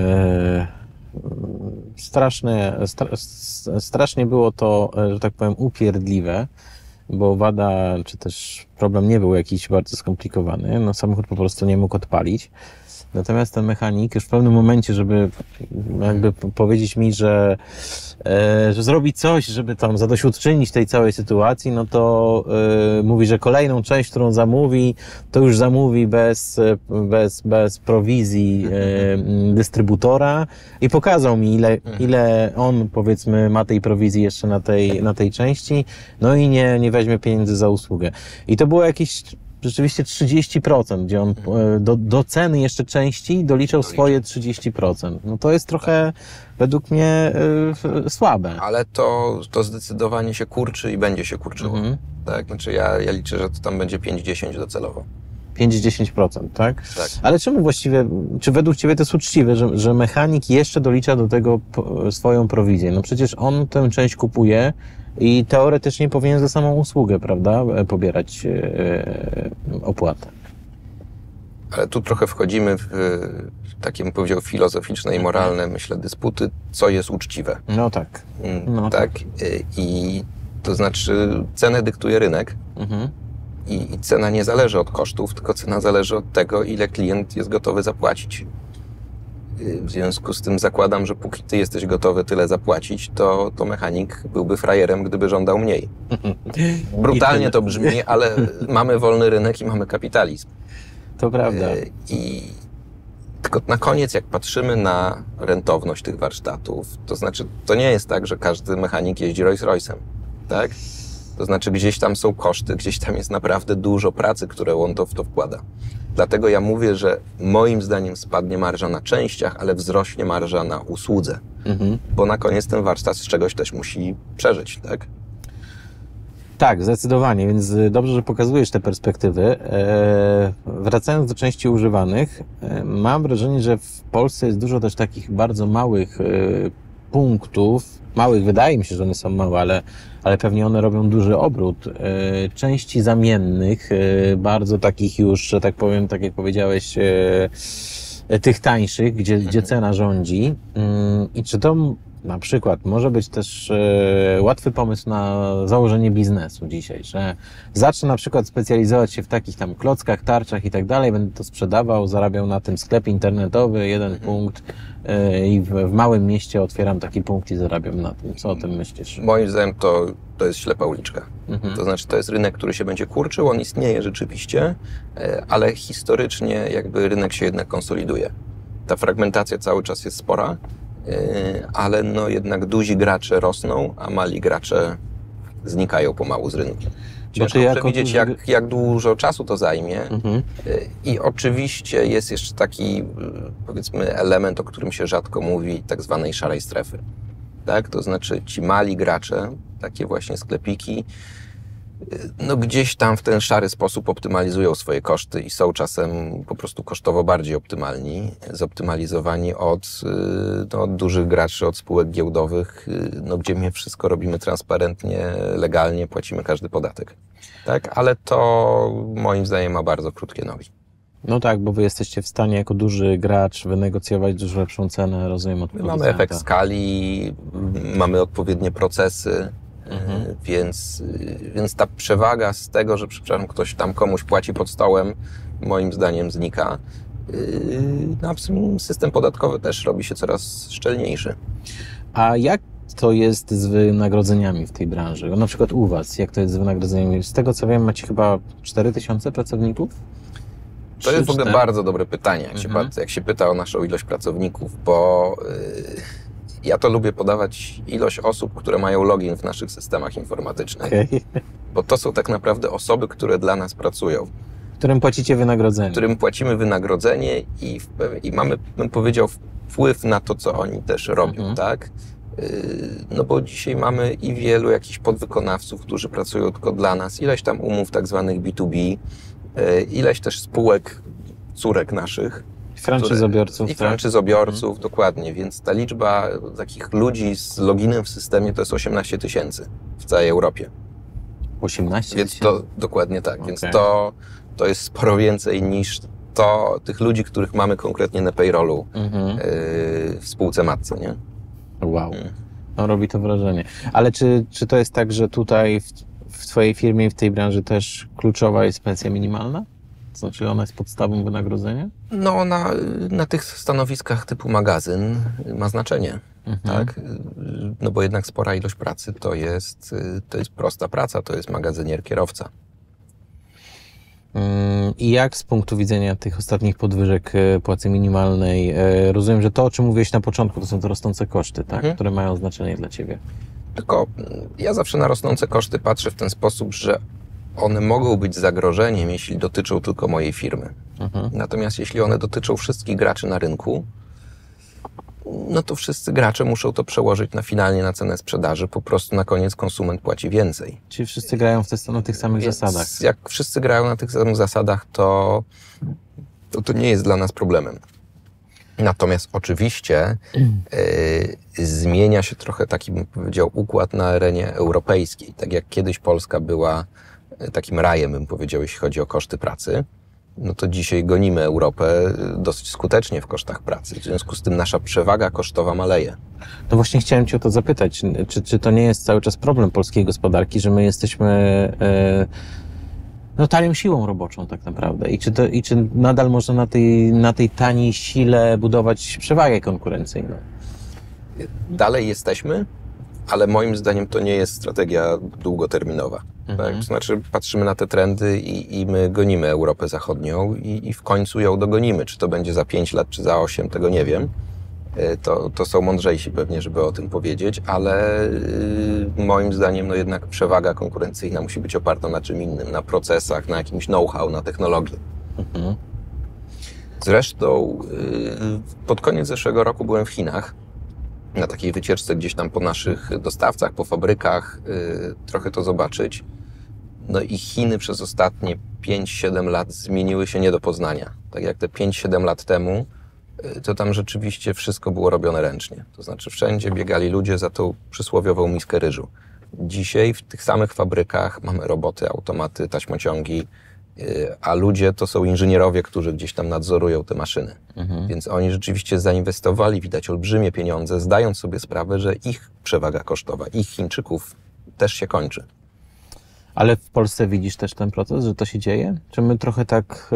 Strasznie było to, że tak powiem, upierdliwe, bo wada, czy też problem nie był jakiś bardzo skomplikowany. No, samochód po prostu nie mógł odpalić. Natomiast ten mechanik już w pewnym momencie, żeby jakby powiedzieć mi, że zrobić coś, żeby tam zadośćuczynić tej całej sytuacji, no to mówi, że kolejną część, którą zamówi, to już zamówi bez prowizji dystrybutora i pokazał mi, ile on, powiedzmy, ma tej prowizji jeszcze na tej części, no i nie weźmie pieniędzy za usługę. I to było jakieś rzeczywiście 30%, gdzie on do ceny jeszcze części doliczał swoje 30%. No to jest trochę według mnie słabe. Ale to zdecydowanie się kurczy i będzie się kurczyło. Tak? Znaczy ja liczę, że to tam będzie 5-10 docelowo. 5-10%, tak? Tak. Ale czemu właściwie, czy według Ciebie to jest uczciwe, że mechanik jeszcze dolicza do tego swoją prowizję? No przecież on tę część kupuje i teoretycznie powinien za samą usługę, prawda, pobierać opłatę. Ale tu trochę wchodzimy w takie, bym powiedział, filozoficzne i moralne, myślę, dysputy, co jest uczciwe. No tak. No tak. I to znaczy cenę dyktuje rynek i cena nie zależy od kosztów, tylko cena zależy od tego, ile klient jest gotowy zapłacić. W związku z tym zakładam, że póki ty jesteś gotowy tyle zapłacić, to mechanik byłby frajerem, gdyby żądał mniej. Brutalnie to brzmi, ale mamy wolny rynek i mamy kapitalizm. To prawda. I tylko na koniec, jak patrzymy na rentowność tych warsztatów, to znaczy, to nie jest tak, że każdy mechanik jeździ Rolls Royce'em, tak? To znaczy, gdzieś tam są koszty, gdzieś tam jest naprawdę dużo pracy, które on w to wkłada. Dlatego ja mówię, że moim zdaniem spadnie marża na częściach, ale wzrośnie marża na usłudze. Bo na koniec ten warsztat z czegoś też musi przeżyć, tak? Tak, zdecydowanie, więc dobrze, że pokazujesz te perspektywy. Wracając do części używanych, mam wrażenie, że w Polsce jest dużo też takich bardzo małych punktów, małych, wydaje mi się, że one są małe, ale pewnie one robią duży obrót, części zamiennych, bardzo takich już, że tak powiem, tak jak powiedziałeś, tych tańszych, gdzie cena rządzi. I czy to na przykład może być też łatwy pomysł na założenie biznesu dzisiaj, że zacznę na przykład specjalizować się w takich tam klockach, tarczach i tak dalej, będę to sprzedawał, zarabiał na tym sklep internetowy, jeden punkt i w małym mieście otwieram taki punkt i zarabiam na tym. Co o tym myślisz? Moim zdaniem to jest ślepa uliczka. To znaczy, to jest rynek, który się będzie kurczył, on istnieje rzeczywiście, ale historycznie jakby rynek się jednak konsoliduje. Ta fragmentacja cały czas jest spora, ale no jednak duzi gracze rosną, a mali gracze znikają pomału z rynku. Ciężko przewidzieć, jak dużo czasu to zajmie. I oczywiście jest jeszcze taki, powiedzmy, element, o którym się rzadko mówi, tak zwanej szarej strefy. Tak? To znaczy ci mali gracze, takie właśnie sklepiki, no gdzieś tam w ten szary sposób optymalizują swoje koszty i są czasem po prostu kosztowo bardziej optymalni, zoptymalizowani od dużych graczy, od spółek giełdowych, no gdzie my wszystko robimy transparentnie, legalnie, płacimy każdy podatek. Tak? Ale to moim zdaniem ma bardzo krótkie nogi. No tak, bo wy jesteście w stanie jako duży gracz wynegocjować dużo lepszą cenę, rozumiem, od Mamy efekt skali, mamy odpowiednie procesy. Więc ta przewaga z tego, że przepraszam, ktoś tam komuś płaci pod stołem, moim zdaniem znika. System podatkowy też robi się coraz szczelniejszy. A jak to jest z wynagrodzeniami w tej branży? Na przykład u was, jak to jest z wynagrodzeniami? Z tego co wiem, macie chyba 4000 pracowników? To jest w ogóle bardzo dobre pytanie, jak się pyta o naszą ilość pracowników, bo ja to lubię podawać ilość osób, które mają login w naszych systemach informatycznych. Okay. Bo to są tak naprawdę osoby, które dla nas pracują. Którym płacicie wynagrodzenie. Którym płacimy wynagrodzenie i mamy, bym powiedział, wpływ na to, co oni też robią, tak? No bo dzisiaj mamy i wielu jakichś podwykonawców, którzy pracują tylko dla nas, ileś tam umów tak zwanych B2B, ileś też spółek, córek naszych. Franczyzobiorców. I franczyzobiorców, dokładnie. Więc ta liczba takich ludzi z loginem w systemie to jest 18 000 w całej Europie. 18 000? Więc to dokładnie tak. Okay. Więc to jest sporo więcej niż tych ludzi, których mamy konkretnie na payrollu w spółce matce, nie? Wow. No, robi to wrażenie. Ale czy to jest tak, że tutaj w twojej firmie i w tej branży też kluczowa jest pensja minimalna? To znaczy ona jest podstawą wynagrodzenia? No na tych stanowiskach typu magazyn ma znaczenie, tak? No bo jednak spora ilość pracy to jest prosta praca, to jest magazynier, kierowca. I jak z punktu widzenia tych ostatnich podwyżek płacy minimalnej, rozumiem, że to, o czym mówiłeś na początku, to są te rosnące koszty, tak? Które mają znaczenie dla ciebie. Tylko ja zawsze na rosnące koszty patrzę w ten sposób, że one mogą być zagrożeniem, jeśli dotyczą tylko mojej firmy. Natomiast jeśli one dotyczą wszystkich graczy na rynku, no to wszyscy gracze muszą to przełożyć finalnie na cenę sprzedaży. Po prostu na koniec konsument płaci więcej. Czyli wszyscy grają na tych samych zasadach. Jak wszyscy grają na tych samych zasadach, to nie jest dla nas problemem. Natomiast oczywiście zmienia się trochę taki, bym powiedział, układ na arenie europejskiej. Tak jak kiedyś Polska była takim rajem, bym powiedział, jeśli chodzi o koszty pracy, no to dzisiaj gonimy Europę dosyć skutecznie w kosztach pracy. W związku z tym nasza przewaga kosztowa maleje. No właśnie chciałem cię o to zapytać. Czy to nie jest cały czas problem polskiej gospodarki, że my jesteśmy tanią siłą roboczą tak naprawdę? I czy nadal można na tej taniej sile budować przewagę konkurencyjną? Dalej jesteśmy, ale moim zdaniem to nie jest strategia długoterminowa. Tak? To znaczy patrzymy na te trendy i my gonimy Europę Zachodnią i w końcu ją dogonimy. Czy to będzie za 5 lat, czy za 8, tego nie wiem. To są mądrzejsi pewnie, żeby o tym powiedzieć, ale moim zdaniem jednak przewaga konkurencyjna musi być oparta na czym innym, na procesach, na jakimś know-how, na technologii. Zresztą pod koniec zeszłego roku byłem w Chinach na takiej wycieczce gdzieś tam po naszych dostawcach, po fabrykach, trochę to zobaczyć. No i Chiny przez ostatnie 5-7 lat zmieniły się nie do poznania. Tak jak te 5-7 lat temu to tam rzeczywiście wszystko było robione ręcznie. To znaczy wszędzie biegali ludzie za tą przysłowiową miskę ryżu. Dzisiaj w tych samych fabrykach mamy roboty, automaty, taśmociągi, a ludzie to są inżynierowie, którzy gdzieś tam nadzorują te maszyny. Więc oni rzeczywiście zainwestowali, widać, olbrzymie pieniądze, zdając sobie sprawę, że ich przewaga kosztowa, ich Chińczyków też się kończy. Ale w Polsce widzisz też ten proces, że to się dzieje? Czy my trochę tak,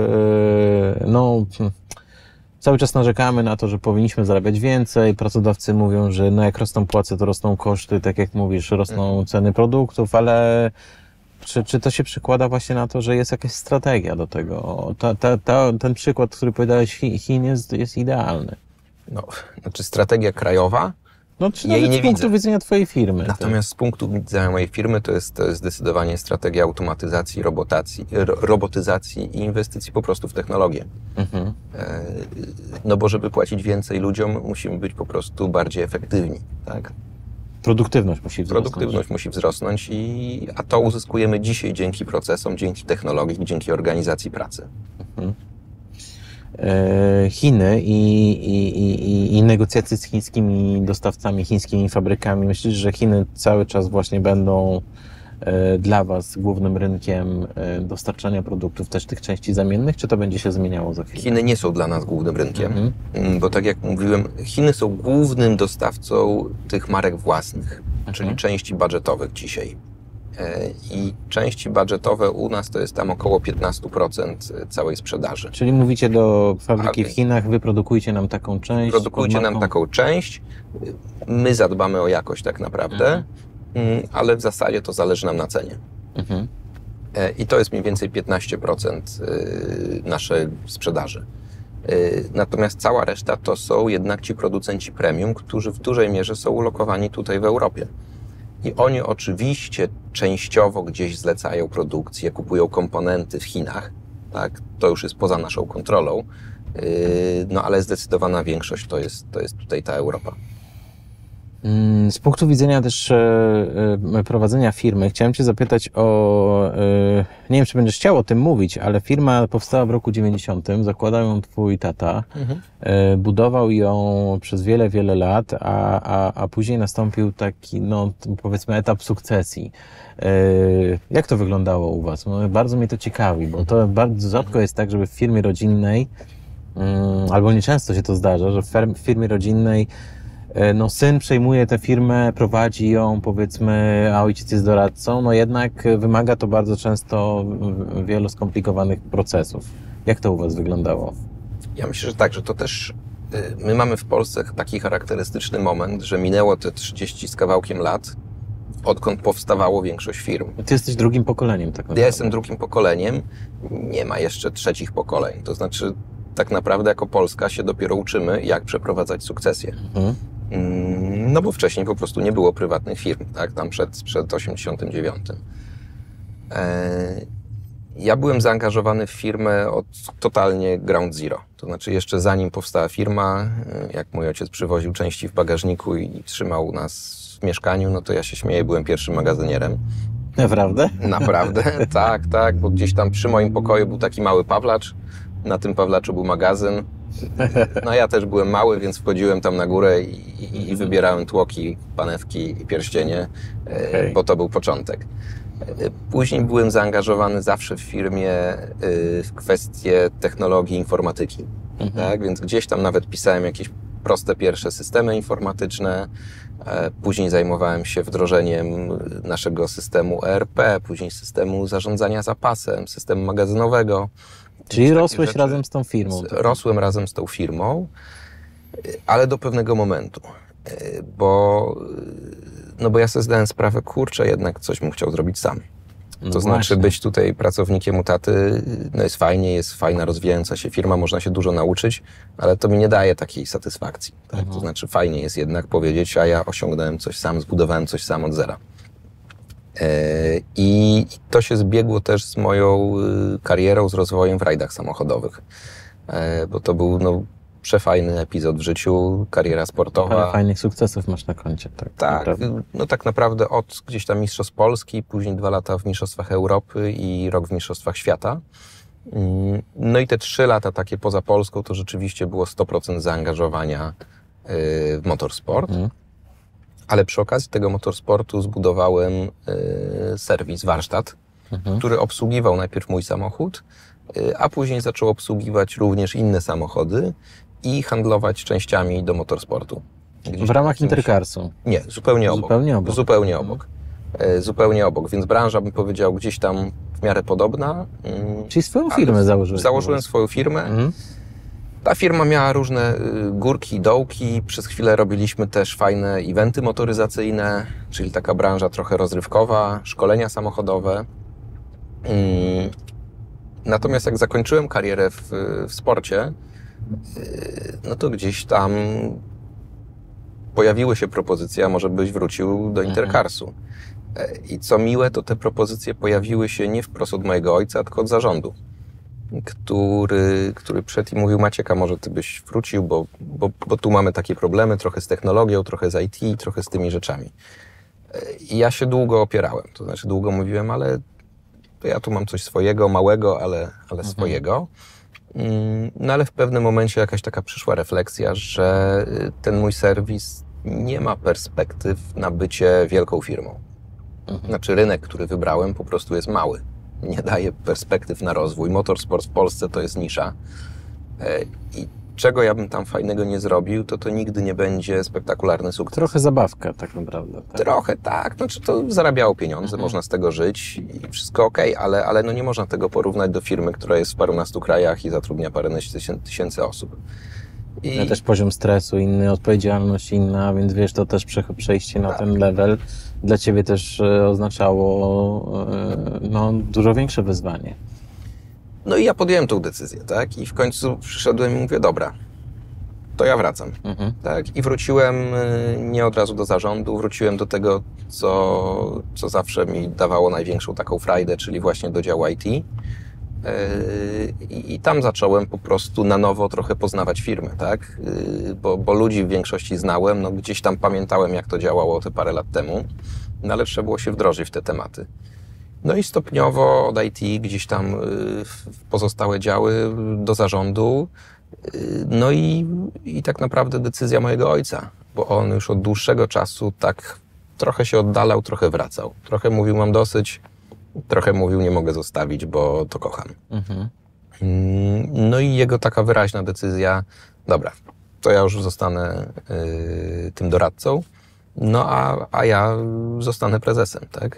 cały czas narzekamy na to, że powinniśmy zarabiać więcej, pracodawcy mówią, że no jak rosną płace, to rosną koszty, tak jak mówisz, rosną ceny produktów, ale czy to się przekłada właśnie na to, że jest jakaś strategia do tego? Ten przykład, który powiedziałeś, Chin jest idealny. No, znaczy strategia krajowa, No, czy jej nawet nie z punktu widzę. widzenia twojej firmy. Natomiast z punktu widzenia mojej firmy to jest zdecydowanie strategia automatyzacji, robotyzacji i inwestycji po prostu w technologię. No bo żeby płacić więcej ludziom, musimy być po prostu bardziej efektywni. Tak? Produktywność musi wzrosnąć. Produktywność musi wzrosnąć, a to uzyskujemy dzisiaj dzięki procesom, dzięki technologii, dzięki organizacji pracy. Chiny i negocjacje z chińskimi dostawcami, chińskimi fabrykami. Myślisz, że Chiny cały czas właśnie będą dla Was głównym rynkiem dostarczania produktów, też tych części zamiennych, czy to będzie się zmieniało za chwilę? Chiny nie są dla nas głównym rynkiem, bo tak jak mówiłem, Chiny są głównym dostawcą tych marek własnych, czyli części budżetowych dzisiaj. I części budżetowe u nas to jest tam około 15% całej sprzedaży. Czyli mówicie do fabryki w Chinach, wy produkujcie nam taką część. Produkujcie nam taką część, my zadbamy o jakość tak naprawdę, ale w zasadzie to zależy nam na cenie. I to jest mniej więcej 15% naszej sprzedaży. Natomiast cała reszta to są jednak ci producenci premium, którzy w dużej mierze są ulokowani tutaj w Europie. I oni oczywiście częściowo gdzieś zlecają produkcję, kupują komponenty w Chinach, tak? To już jest poza naszą kontrolą, no ale zdecydowana większość to jest tutaj ta Europa. Z punktu widzenia też prowadzenia firmy, chciałem Cię zapytać o, nie wiem, czy będziesz chciał o tym mówić, ale firma powstała w roku 90, zakładał ją Twój tata, budował ją przez wiele, wiele lat, a później nastąpił taki, no powiedzmy, etap sukcesji. Jak to wyglądało u Was? No, bardzo mnie to ciekawi, bo to bardzo rzadko jest tak, żeby w firmie rodzinnej, albo nieczęsto się to zdarza, że w firmie rodzinnej no, syn przejmuje tę firmę, prowadzi ją, powiedzmy, a ojciec jest doradcą, no jednak wymaga to bardzo często wielu skomplikowanych procesów. Jak to u Was wyglądało? Ja myślę, że tak, że to też my mamy w Polsce taki charakterystyczny moment, że minęło te 30 z kawałkiem lat, odkąd powstawało większość firm. Ty jesteś drugim pokoleniem, tak naprawdę. Ja jestem drugim pokoleniem, nie ma jeszcze trzecich pokoleń. To znaczy, tak naprawdę jako Polska się dopiero uczymy, jak przeprowadzać sukcesję. No bo wcześniej po prostu nie było prywatnych firm, tak? Tam przed 89. Ja byłem zaangażowany w firmę od totalnie ground zero. To znaczy jeszcze zanim powstała firma, jak mój ojciec przywoził części w bagażniku i trzymał nas w mieszkaniu, no to ja się śmieję, byłem pierwszym magazynierem. Naprawdę? Naprawdę, tak, bo gdzieś tam przy moim pokoju był taki mały pawlacz, na tym pawlaczu był magazyn. No ja też byłem mały, więc wchodziłem tam na górę i wybierałem tłoki, panewki i pierścienie, bo to był początek. Później byłem zaangażowany zawsze w firmie w kwestie technologii informatyki. Tak? Więc gdzieś tam nawet pisałem jakieś proste pierwsze systemy informatyczne. Później zajmowałem się wdrożeniem naszego systemu ERP, później systemu zarządzania zapasem, systemu magazynowego. Czyli rosłeś razem z tą firmą. Rosłem razem z tą firmą, ale do pewnego momentu, bo ja sobie zdałem sprawę, kurczę, jednak coś bym chciał zrobić sam. To znaczy być tutaj pracownikiem u taty, no jest fajnie, jest fajna, rozwijająca się firma, można się dużo nauczyć, ale to mi nie daje takiej satysfakcji. Tak? To znaczy fajnie jest jednak powiedzieć, a ja osiągnąłem coś sam, zbudowałem coś sam od zera. I to się zbiegło też z moją karierą, z rozwojem w rajdach samochodowych, bo to był przefajny epizod w życiu, kariera sportowa. Parę fajnych sukcesów masz na koncie. Tak, tak naprawdę od gdzieś tam Mistrzostw Polski, później 2 lata w Mistrzostwach Europy i rok w Mistrzostwach Świata. No i te 3 lata takie poza Polską to rzeczywiście było 100% zaangażowania w motorsport. Ale przy okazji tego motorsportu zbudowałem serwis, warsztat, który obsługiwał najpierw mój samochód, a później zaczął obsługiwać również inne samochody i handlować częściami do motorsportu. W ramach Intercarsu? Nie, zupełnie obok. Zupełnie obok. Zupełnie obok. Zupełnie obok, więc branża, bym powiedział, gdzieś tam w miarę podobna. Czyli swoją firmę założyłeś? Założyłem swoją firmę. Ta firma miała różne górki i dołki. Przez chwilę robiliśmy też fajne eventy motoryzacyjne, czyli taka branża trochę rozrywkowa, szkolenia samochodowe. Natomiast jak zakończyłem karierę w sporcie, no to gdzieś tam pojawiły się propozycje, a może byś wrócił do Intercarsu. I co miłe, to te propozycje pojawiły się nie wprost od mojego ojca, tylko od zarządu, który przyszedł i mówił: Maciek, może ty byś wrócił, bo tu mamy takie problemy, trochę z technologią, trochę z IT, trochę z tymi rzeczami. I ja się długo opierałem, to znaczy długo mówiłem, ale to ja tu mam coś swojego, małego, ale swojego. No ale w pewnym momencie jakaś taka przyszła refleksja, że ten mój serwis nie ma perspektyw na bycie wielką firmą. Znaczy rynek, który wybrałem, po prostu jest mały. Nie daje perspektyw na rozwój. Motorsport w Polsce to jest nisza. I czego ja bym tam fajnego nie zrobił, to nigdy nie będzie spektakularny sukces. Trochę zabawka tak naprawdę. Tak? Trochę tak. Znaczy to zarabiało pieniądze, można z tego żyć i wszystko okej, ale no nie można tego porównać do firmy, która jest w parunastu krajach i zatrudnia paręnaście tysięcy osób. I też poziom stresu inny, odpowiedzialność inna, więc wiesz, to też przejście na ten level dla ciebie też oznaczało dużo większe wyzwanie. No i ja podjąłem tą decyzję, tak? I w końcu przyszedłem i mówię: dobra, to ja wracam. Tak? I wróciłem nie od razu do zarządu, wróciłem do tego, co zawsze mi dawało największą taką frajdę, czyli właśnie do działu IT. I tam zacząłem po prostu na nowo trochę poznawać firmę, tak? Bo ludzi w większości znałem, no gdzieś tam pamiętałem, jak to działało te parę lat temu, no ale trzeba było się wdrożyć w te tematy. No i stopniowo od IT gdzieś tam w pozostałe działy do zarządu. No i tak naprawdę decyzja mojego ojca, bo on już od dłuższego czasu tak trochę się oddalał, trochę wracał. Trochę mówił: mam dosyć, trochę mówił: nie mogę zostawić, bo to kocham. No i jego taka wyraźna decyzja: dobra, to ja już zostanę tym doradcą, no a ja zostanę prezesem, tak?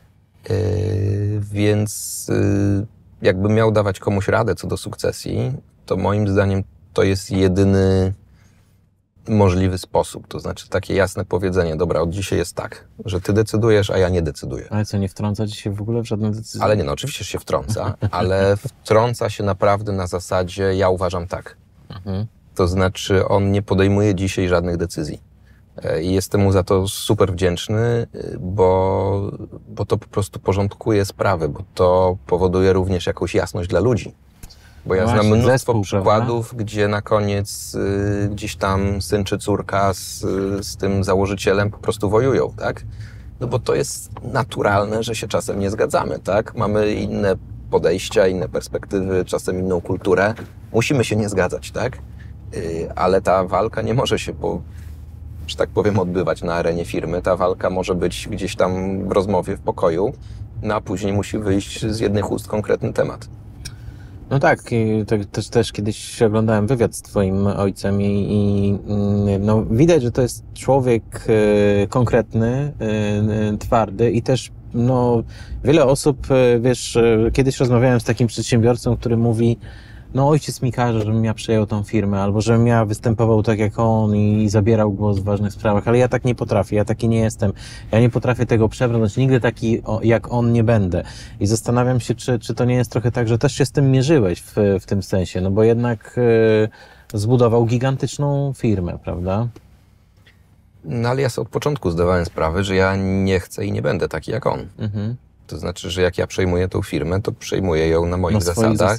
Więc jakbym miał dawać komuś radę co do sukcesji, to moim zdaniem to jest jedyny możliwy sposób. To znaczy takie jasne powiedzenie: dobra, od dzisiaj jest tak, że ty decydujesz, a ja nie decyduję. Ale co, nie wtrąca ci się w ogóle w żadne decyzje? Ale nie, no oczywiście się wtrąca, ale wtrąca się naprawdę na zasadzie: ja uważam tak. To znaczy on nie podejmuje dzisiaj żadnych decyzji. I jestem mu za to super wdzięczny, bo to po prostu porządkuje sprawy, bo to powoduje również jakąś jasność dla ludzi. Bo ja znam mnóstwo przykładów, gdzie na koniec gdzieś tam syn czy córka z tym założycielem po prostu wojują, tak? No bo to jest naturalne, że się czasem nie zgadzamy, tak? Mamy inne podejścia, inne perspektywy, czasem inną kulturę. Musimy się nie zgadzać, tak? Ale ta walka nie może się że tak powiem, odbywać na arenie firmy. Ta walka może być gdzieś tam w rozmowie, w pokoju, no a później musi wyjść z jednych ust konkretny temat. No tak, też kiedyś oglądałem wywiad z twoim ojcem i widać, że to jest człowiek konkretny, twardy i też wiele osób, wiesz, kiedyś rozmawiałem z takim przedsiębiorcą, który mówi: no ojciec mi każe, żebym ja przejął tą firmę, albo żebym ja występował tak jak on i zabierał głos w ważnych sprawach, ale ja tak nie potrafię, ja taki nie jestem, ja nie potrafię tego przebrnąć, nigdy taki jak on nie będę. I zastanawiam się, czy to nie jest trochę tak, że też się z tym mierzyłeś w tym sensie, no bo jednak zbudował gigantyczną firmę, prawda? No ale ja sobie od początku zdawałem sprawę, że ja nie chcę i nie będę taki jak on. To znaczy, że jak ja przejmuję tą firmę, to przejmuję ją na moich zasadach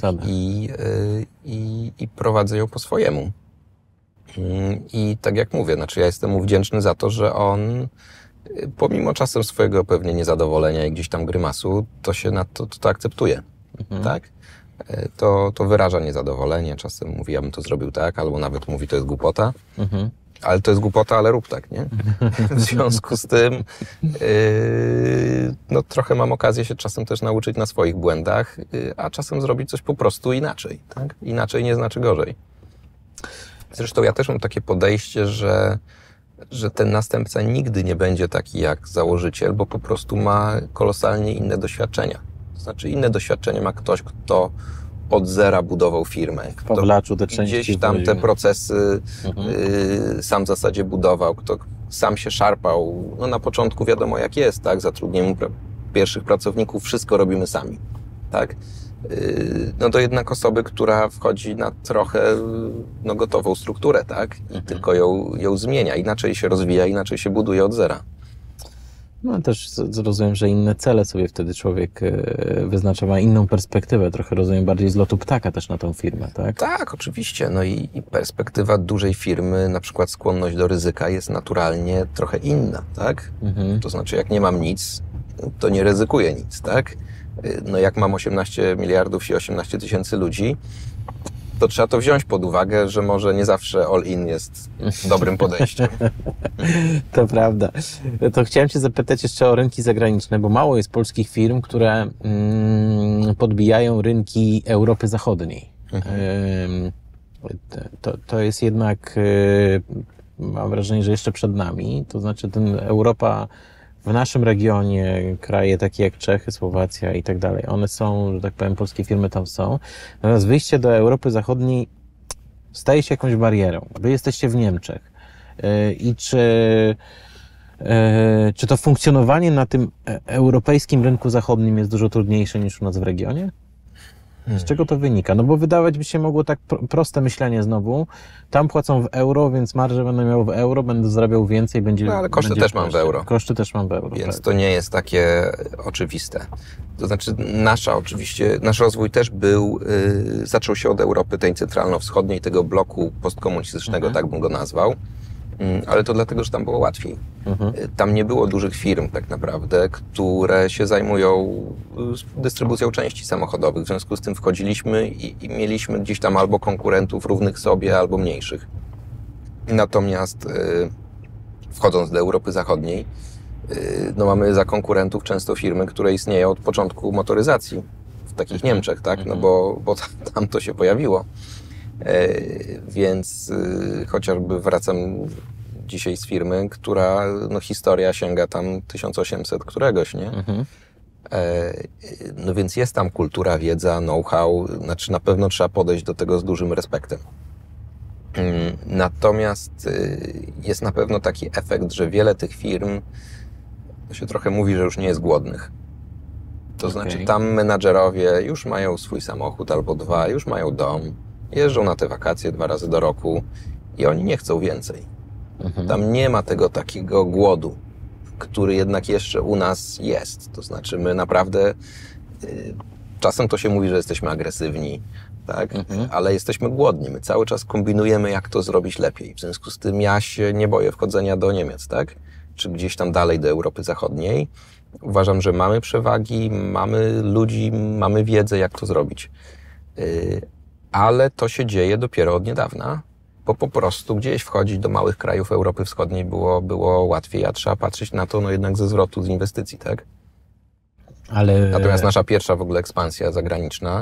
i prowadzę ją po swojemu. I tak jak mówię, znaczy ja jestem mu wdzięczny za to, że on pomimo czasem swojego pewnie niezadowolenia i gdzieś tam grymasu, to się na to akceptuje. Tak? to wyraża niezadowolenie. Czasem mówi, ja bym to zrobił tak, albo nawet mówi, to jest głupota. Ale to jest głupota, ale rób tak, nie? W związku z tym no, trochę mam okazję się czasem też nauczyć na swoich błędach, a czasem zrobić coś po prostu inaczej. Tak? Inaczej nie znaczy gorzej. Zresztą ja też mam takie podejście, że ten następca nigdy nie będzie taki jak założyciel, bo po prostu ma kolosalnie inne doświadczenia. To znaczy inne doświadczenie ma ktoś, kto od zera budował firmę. Kto Pawlaczu te części gdzieś tam te procesy sam w zasadzie budował, kto sam się szarpał. No na początku wiadomo jak jest, tak? Zatrudnienie pierwszych pracowników, wszystko robimy sami, tak? No to jednak osoby, która wchodzi na trochę no, gotową strukturę, tak? I tylko ją zmienia. Inaczej się rozwija, inaczej się buduje od zera. No też rozumiem, że inne cele sobie wtedy człowiek wyznacza, ma inną perspektywę, trochę rozumiem bardziej z lotu ptaka też na tą firmę, tak? Tak, oczywiście. No i perspektywa dużej firmy, na przykład skłonność do ryzyka jest naturalnie trochę inna, tak? To znaczy jak nie mam nic, to nie ryzykuję nic, tak? No jak mam 18 miliardów i 18 tysięcy ludzi, to trzeba to wziąć pod uwagę, że może nie zawsze all-in jest dobrym podejściem. To prawda. To chciałem Cię zapytać jeszcze o rynki zagraniczne, bo mało jest polskich firm, które podbijają rynki Europy Zachodniej. To jest jednak, mam wrażenie, że jeszcze przed nami. To znaczy Europa w naszym regionie, kraje takie jak Czechy, Słowacja i tak dalej, one są, że tak powiem, polskie firmy tam są. Natomiast wyjście do Europy Zachodniej staje się jakąś barierą. Wy jesteście w Niemczech. I czy to funkcjonowanie na tym europejskim rynku zachodnim jest dużo trudniejsze niż u nas w regionie? Z czego to wynika? No bo wydawać by się mogło tak proste myślenie znowu. Tam płacą w euro, więc marże będę miał w euro, będę zarabiał więcej, będzie... No ale koszty też mam w euro. Koszty też mam w euro. Więc tak. to nie jest takie oczywiste. To znaczy nasz rozwój też zaczął się od Europy tej centralno-wschodniej, tego bloku postkomunistycznego, tak bym go nazwał. Ale to dlatego, że tam było łatwiej. Tam nie było dużych firm tak naprawdę, które się zajmują dystrybucją części samochodowych. W związku z tym wchodziliśmy i mieliśmy gdzieś tam albo konkurentów równych sobie, albo mniejszych. Natomiast wchodząc do Europy Zachodniej, no mamy za konkurentów często firmy, które istnieją od początku motoryzacji w takich Niemczech, tak? No bo tam to się pojawiło. Więc chociażby wracam dzisiaj z firmy, która no, historia sięga tam 1800 któregoś, nie? No więc jest tam kultura, wiedza, know-how, znaczy na pewno trzeba podejść do tego z dużym respektem. Natomiast jest na pewno taki efekt, że wiele tych firm, to się trochę mówi, że już nie jest głodnych. To znaczy tam menadżerowie już mają swój samochód albo dwa, już mają dom, jeżdżą na te wakacje 2 razy do roku i oni nie chcą więcej. Tam nie ma tego takiego głodu, który jednak jeszcze u nas jest. To znaczy my naprawdę, czasem to się mówi, że jesteśmy agresywni, tak? Ale jesteśmy głodni. My cały czas kombinujemy, jak to zrobić lepiej. W związku z tym ja się nie boję wchodzenia do Niemiec, tak? Czy gdzieś tam dalej do Europy Zachodniej. Uważam, że mamy przewagi, mamy ludzi, mamy wiedzę, jak to zrobić. Ale to się dzieje dopiero od niedawna, bo po prostu gdzieś wchodzić do małych krajów Europy Wschodniej było łatwiej, a trzeba patrzeć na to no jednak ze zwrotu z inwestycji, tak? Natomiast nasza pierwsza w ogóle ekspansja zagraniczna,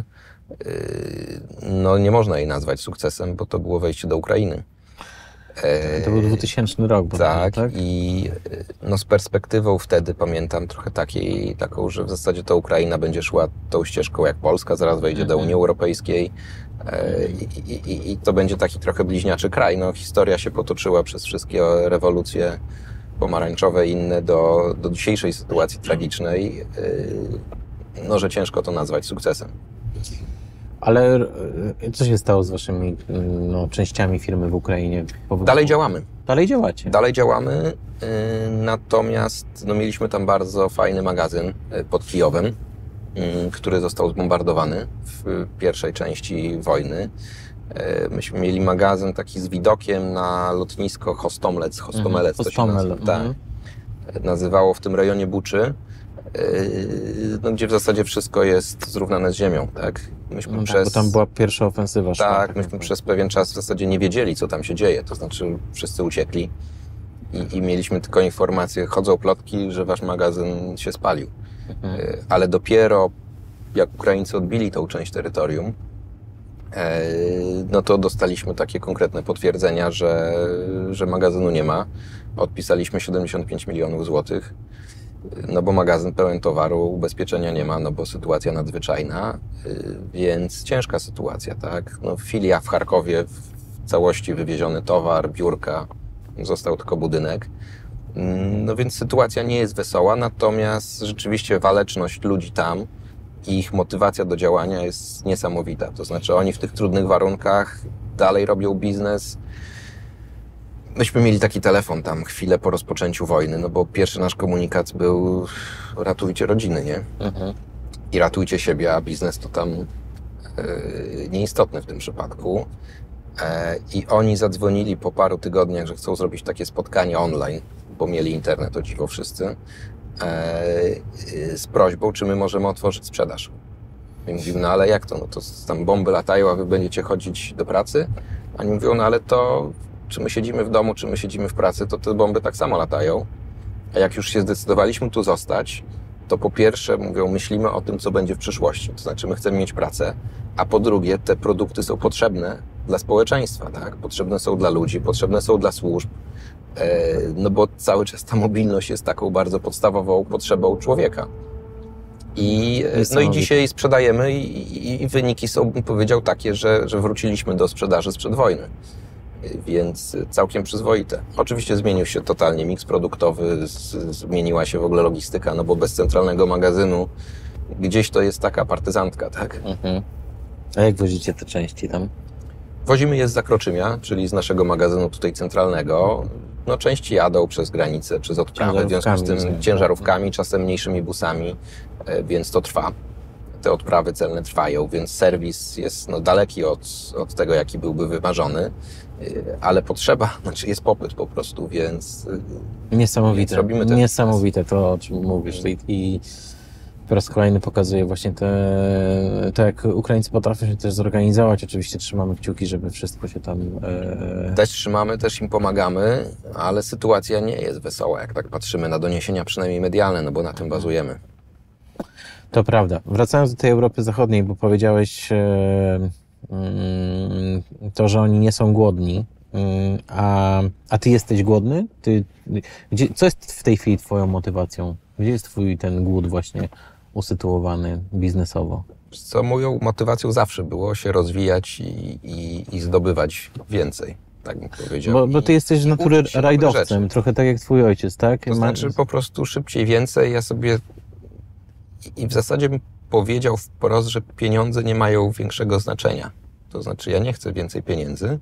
no nie można jej nazwać sukcesem, bo to było wejście do Ukrainy. To był 2000 rok. Tak, i no z perspektywą wtedy pamiętam trochę taką, że w zasadzie to Ukraina będzie szła tą ścieżką jak Polska, zaraz wejdzie do Unii Europejskiej i to będzie taki trochę bliźniaczy kraj. No, historia się potoczyła przez wszystkie rewolucje pomarańczowe i inne do dzisiejszej sytuacji tragicznej, no że ciężko to nazwać sukcesem. Ale co się stało z waszymi częściami firmy w Ukrainie? Dalej działamy. Dalej działacie? Dalej działamy, natomiast no, mieliśmy tam bardzo fajny magazyn pod Kijowem, który został zbombardowany w pierwszej części wojny. Myśmy mieli magazyn taki z widokiem na lotnisko Hostomelec to się nazywa. Tak. Nazywało w tym rejonie Buczy. no, gdzie w zasadzie wszystko jest zrównane z ziemią, tak? Myśmy Bo tam była pierwsza ofensywa. Tak, myśmy przez pewien czas w zasadzie nie wiedzieli, co tam się dzieje, to znaczy wszyscy uciekli i mieliśmy tylko informacje, chodzą plotki, że wasz magazyn się spalił. Ale dopiero jak Ukraińcy odbili tą część terytorium, no to dostaliśmy takie konkretne potwierdzenia, że magazynu nie ma. Odpisaliśmy 75 milionów złotych, no bo magazyn pełen towaru, ubezpieczenia nie ma, no bo sytuacja nadzwyczajna, więc ciężka sytuacja, tak? No, filia w Charkowie, w całości wywieziony towar, biurka, został tylko budynek. No więc sytuacja nie jest wesoła, natomiast rzeczywiście waleczność ludzi tam i ich motywacja do działania jest niesamowita. To znaczy oni w tych trudnych warunkach dalej robią biznes. Myśmy mieli taki telefon tam chwilę po rozpoczęciu wojny, no bo pierwszy nasz komunikat był ratujcie rodziny, nie? I ratujcie siebie, a biznes to tam nieistotny w tym przypadku. I oni zadzwonili po paru tygodniach, że chcą zrobić takie spotkanie online, bo mieli internet, o dziwo wszyscy, z prośbą, czy my możemy otworzyć sprzedaż. I mówimy, no ale jak to? No to tam bomby latają, a wy będziecie chodzić do pracy? A oni mówią, no ale to czy my siedzimy w domu, czy my siedzimy w pracy, to te bomby tak samo latają. A jak już się zdecydowaliśmy tu zostać, to po pierwsze, mówią, myślimy o tym, co będzie w przyszłości. To znaczy, my chcemy mieć pracę, a po drugie, te produkty są potrzebne dla społeczeństwa, tak? Potrzebne są dla ludzi, potrzebne są dla służb, no bo cały czas ta mobilność jest taką bardzo podstawową potrzebą człowieka. No i dzisiaj sprzedajemy i wyniki są, bym powiedział, takie, że wróciliśmy do sprzedaży sprzed wojny. Więc całkiem przyzwoite. Oczywiście zmienił się totalnie miks produktowy, zmieniła się w ogóle logistyka, no bo bez centralnego magazynu gdzieś to jest taka partyzantka, tak? A jak wozicie te części tam? Wozimy je z Zakroczymia, czyli z naszego magazynu tutaj centralnego. No części jadą przez granicę, przez odprawę, w związku z tym ciężarówkami, czasem mniejszymi busami, więc to trwa. Te odprawy celne trwają, więc serwis jest no, daleki od tego, jaki byłby wymarzony, ale potrzeba, znaczy jest popyt po prostu, więc Niesamowite, robimy ten niesamowite to, o czym mówisz. I po raz kolejny pokazuje właśnie to, jak Ukraińcy potrafią się też zorganizować. Oczywiście trzymamy kciuki, żeby wszystko się tam... Też trzymamy, też im pomagamy, ale sytuacja nie jest wesoła, jak tak patrzymy na doniesienia przynajmniej medialne, no bo na tym bazujemy. To prawda. Wracając do tej Europy Zachodniej, bo powiedziałeś to, że oni nie są głodni, a ty jesteś głodny? Co jest w tej chwili twoją motywacją? Gdzie jest twój ten głód właśnie usytuowany biznesowo? Co moją motywacją zawsze było się rozwijać i zdobywać więcej, tak bym powiedział. Bo ty jesteś z natury uczyć się nowych rajdowcem, rzeczy. trochę tak jak twój ojciec, tak? To znaczy po prostu szybciej, więcej. Ja sobie i w zasadzie bym powiedział wprost, że pieniądze nie mają większego znaczenia. To znaczy ja nie chcę więcej pieniędzy,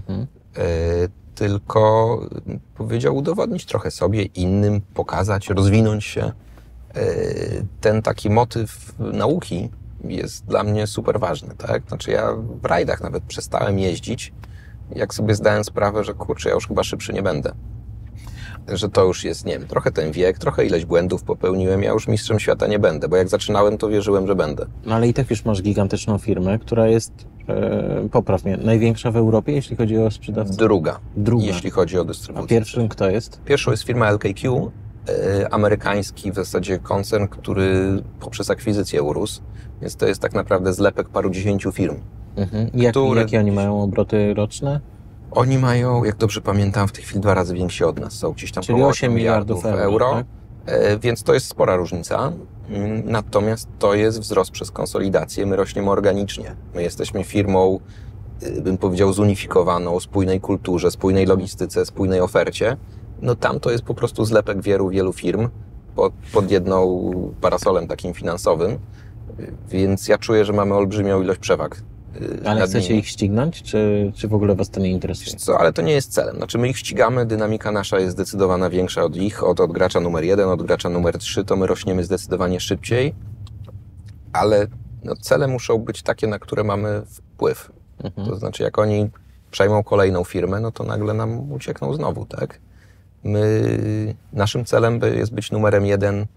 tylko powiedział udowodnić trochę sobie, innym, pokazać, rozwinąć się. Ten taki motyw nauki jest dla mnie super ważny, tak? Znaczy ja w rajdach nawet przestałem jeździć, jak sobie zdałem sprawę, że kurczę, ja już chyba szybszy nie będę. Że to już jest, nie wiem, trochę ten wiek, trochę ileś błędów popełniłem, ja już mistrzem świata nie będę, bo jak zaczynałem, to wierzyłem, że będę. No ale i tak już masz gigantyczną firmę, która jest, popraw mnie, największa w Europie, jeśli chodzi o sprzedawców? Druga, Druga. jeśli chodzi o dystrybucję. A pierwszym kto jest? Pierwszą jest firma LKQ, amerykański w zasadzie koncern, który poprzez akwizycję urósł, więc to jest tak naprawdę zlepek parudziesięciu firm. Jakie oni mają obroty roczne? Oni mają, jak dobrze pamiętam, w tej chwili 2 razy więksi od nas. Są gdzieś tam Czyli około 8 miliardów euro, tak? Więc to jest spora różnica. Natomiast to jest wzrost przez konsolidację. My rośniemy organicznie. My jesteśmy firmą, bym powiedział, zunifikowaną, o spójnej kulturze, spójnej logistyce, spójnej ofercie. No tam to jest po prostu zlepek wielu firm pod jedną parasolem takim finansowym. Więc ja czuję, że mamy olbrzymią ilość przewag. Ale chcecie ich ścignąć, czy w ogóle was to nie interesuje? Co, ale to nie jest celem. Znaczy my ich ścigamy, dynamika nasza jest zdecydowana większa od ich, od gracza numer 1, od gracza numer 3, to my rośniemy zdecydowanie szybciej, ale no, cele muszą być takie, na które mamy wpływ. To znaczy jak oni przejmą kolejną firmę, no to nagle nam uciekną znowu, tak? Naszym celem jest być numerem 1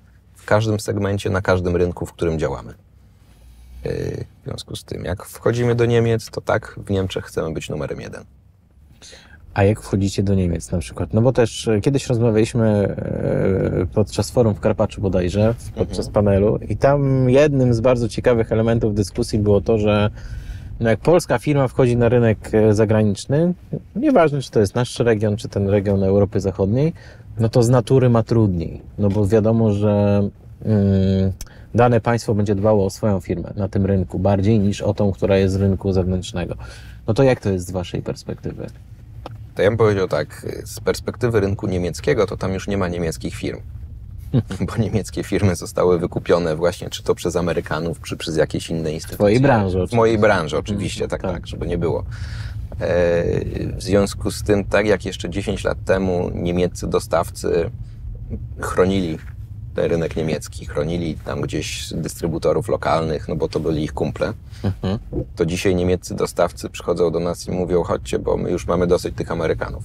każdym segmencie, na każdym rynku, w którym działamy. W związku z tym, jak wchodzimy do Niemiec, to tak, w Niemczech chcemy być numerem 1. A jak wchodzicie do Niemiec na przykład? No bo też kiedyś rozmawialiśmy podczas forum w Karpaczu bodajże, podczas panelu i tam jednym z bardzo ciekawych elementów dyskusji było to, że no jak polska firma wchodzi na rynek zagraniczny, nieważne czy to jest nasz region, czy ten region Europy Zachodniej, no to z natury ma trudniej, no bo wiadomo, że dane państwo będzie dbało o swoją firmę na tym rynku bardziej niż o tą, która jest z rynku zewnętrznego. No to jak to jest z waszej perspektywy? To ja bym powiedział tak, z perspektywy rynku niemieckiego, to tam już nie ma niemieckich firm. Bo niemieckie firmy zostały wykupione właśnie czy to przez Amerykanów, czy przez jakieś inne instytucje. W twojej branży oczywiście. W mojej branży oczywiście, tak, żeby nie było. W związku z tym, tak jak jeszcze 10 lat temu niemieccy dostawcy chronili ten rynek niemiecki, chronili tam gdzieś dystrybutorów lokalnych, no bo to byli ich kumple, to dzisiaj niemieccy dostawcy przychodzą do nas i mówią, chodźcie, bo my już mamy dosyć tych Amerykanów.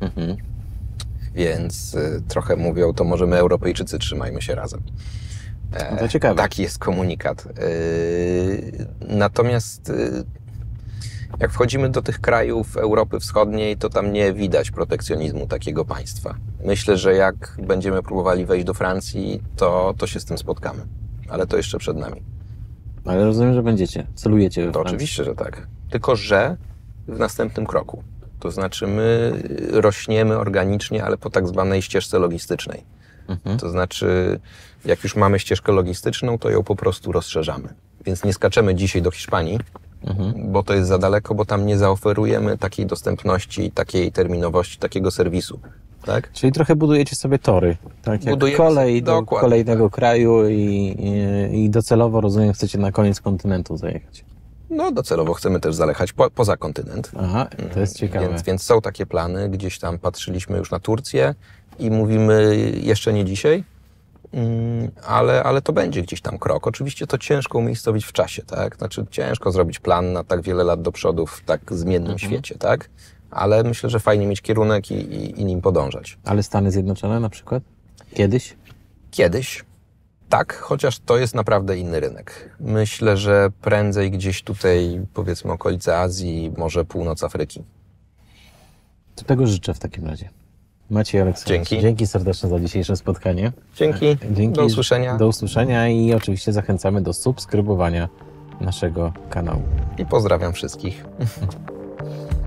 Więc trochę mówią, to może my Europejczycy trzymajmy się razem. No to ciekawe. Taki jest komunikat. Natomiast jak wchodzimy do tych krajów Europy Wschodniej, to tam nie widać protekcjonizmu takiego państwa. Myślę, że jak będziemy próbowali wejść do Francji, to się z tym spotkamy. Ale to jeszcze przed nami. Ale rozumiem, że będziecie, celujecie we To Francji. oczywiście, że tak. Tylko, że w następnym kroku. To znaczy my rośniemy organicznie, ale po tak zwanej ścieżce logistycznej. To znaczy, jak już mamy ścieżkę logistyczną, to ją po prostu rozszerzamy. Więc nie skaczemy dzisiaj do Hiszpanii, bo to jest za daleko, bo tam nie zaoferujemy takiej dostępności, takiej terminowości, takiego serwisu. Tak? Czyli trochę budujecie sobie tory, tak jak Budujemy kolej do dokładnie, kolejnego kraju i docelowo, rozumiem, chcecie na koniec kontynentu zajechać. No docelowo chcemy też zalechać poza kontynent. Aha, to jest ciekawe. Więc są takie plany, gdzieś tam patrzyliśmy już na Turcję i mówimy jeszcze nie dzisiaj, ale to będzie gdzieś tam krok. Oczywiście to ciężko umiejscowić w czasie, tak? Znaczy ciężko zrobić plan na tak wiele lat do przodu w tak zmiennym świecie, tak? Ale myślę, że fajnie mieć kierunek i nim podążać. Ale Stany Zjednoczone na przykład? Kiedyś? Kiedyś tak, chociaż to jest naprawdę inny rynek. Myślę, że prędzej gdzieś tutaj, powiedzmy okolice Azji, może północ Afryki. To tego życzę w takim razie. Maciej Aleksandrowicz, Dzięki. dzięki serdeczne za dzisiejsze spotkanie. Dzięki. Do usłyszenia. Do usłyszenia i oczywiście zachęcamy do subskrybowania naszego kanału. I pozdrawiam wszystkich.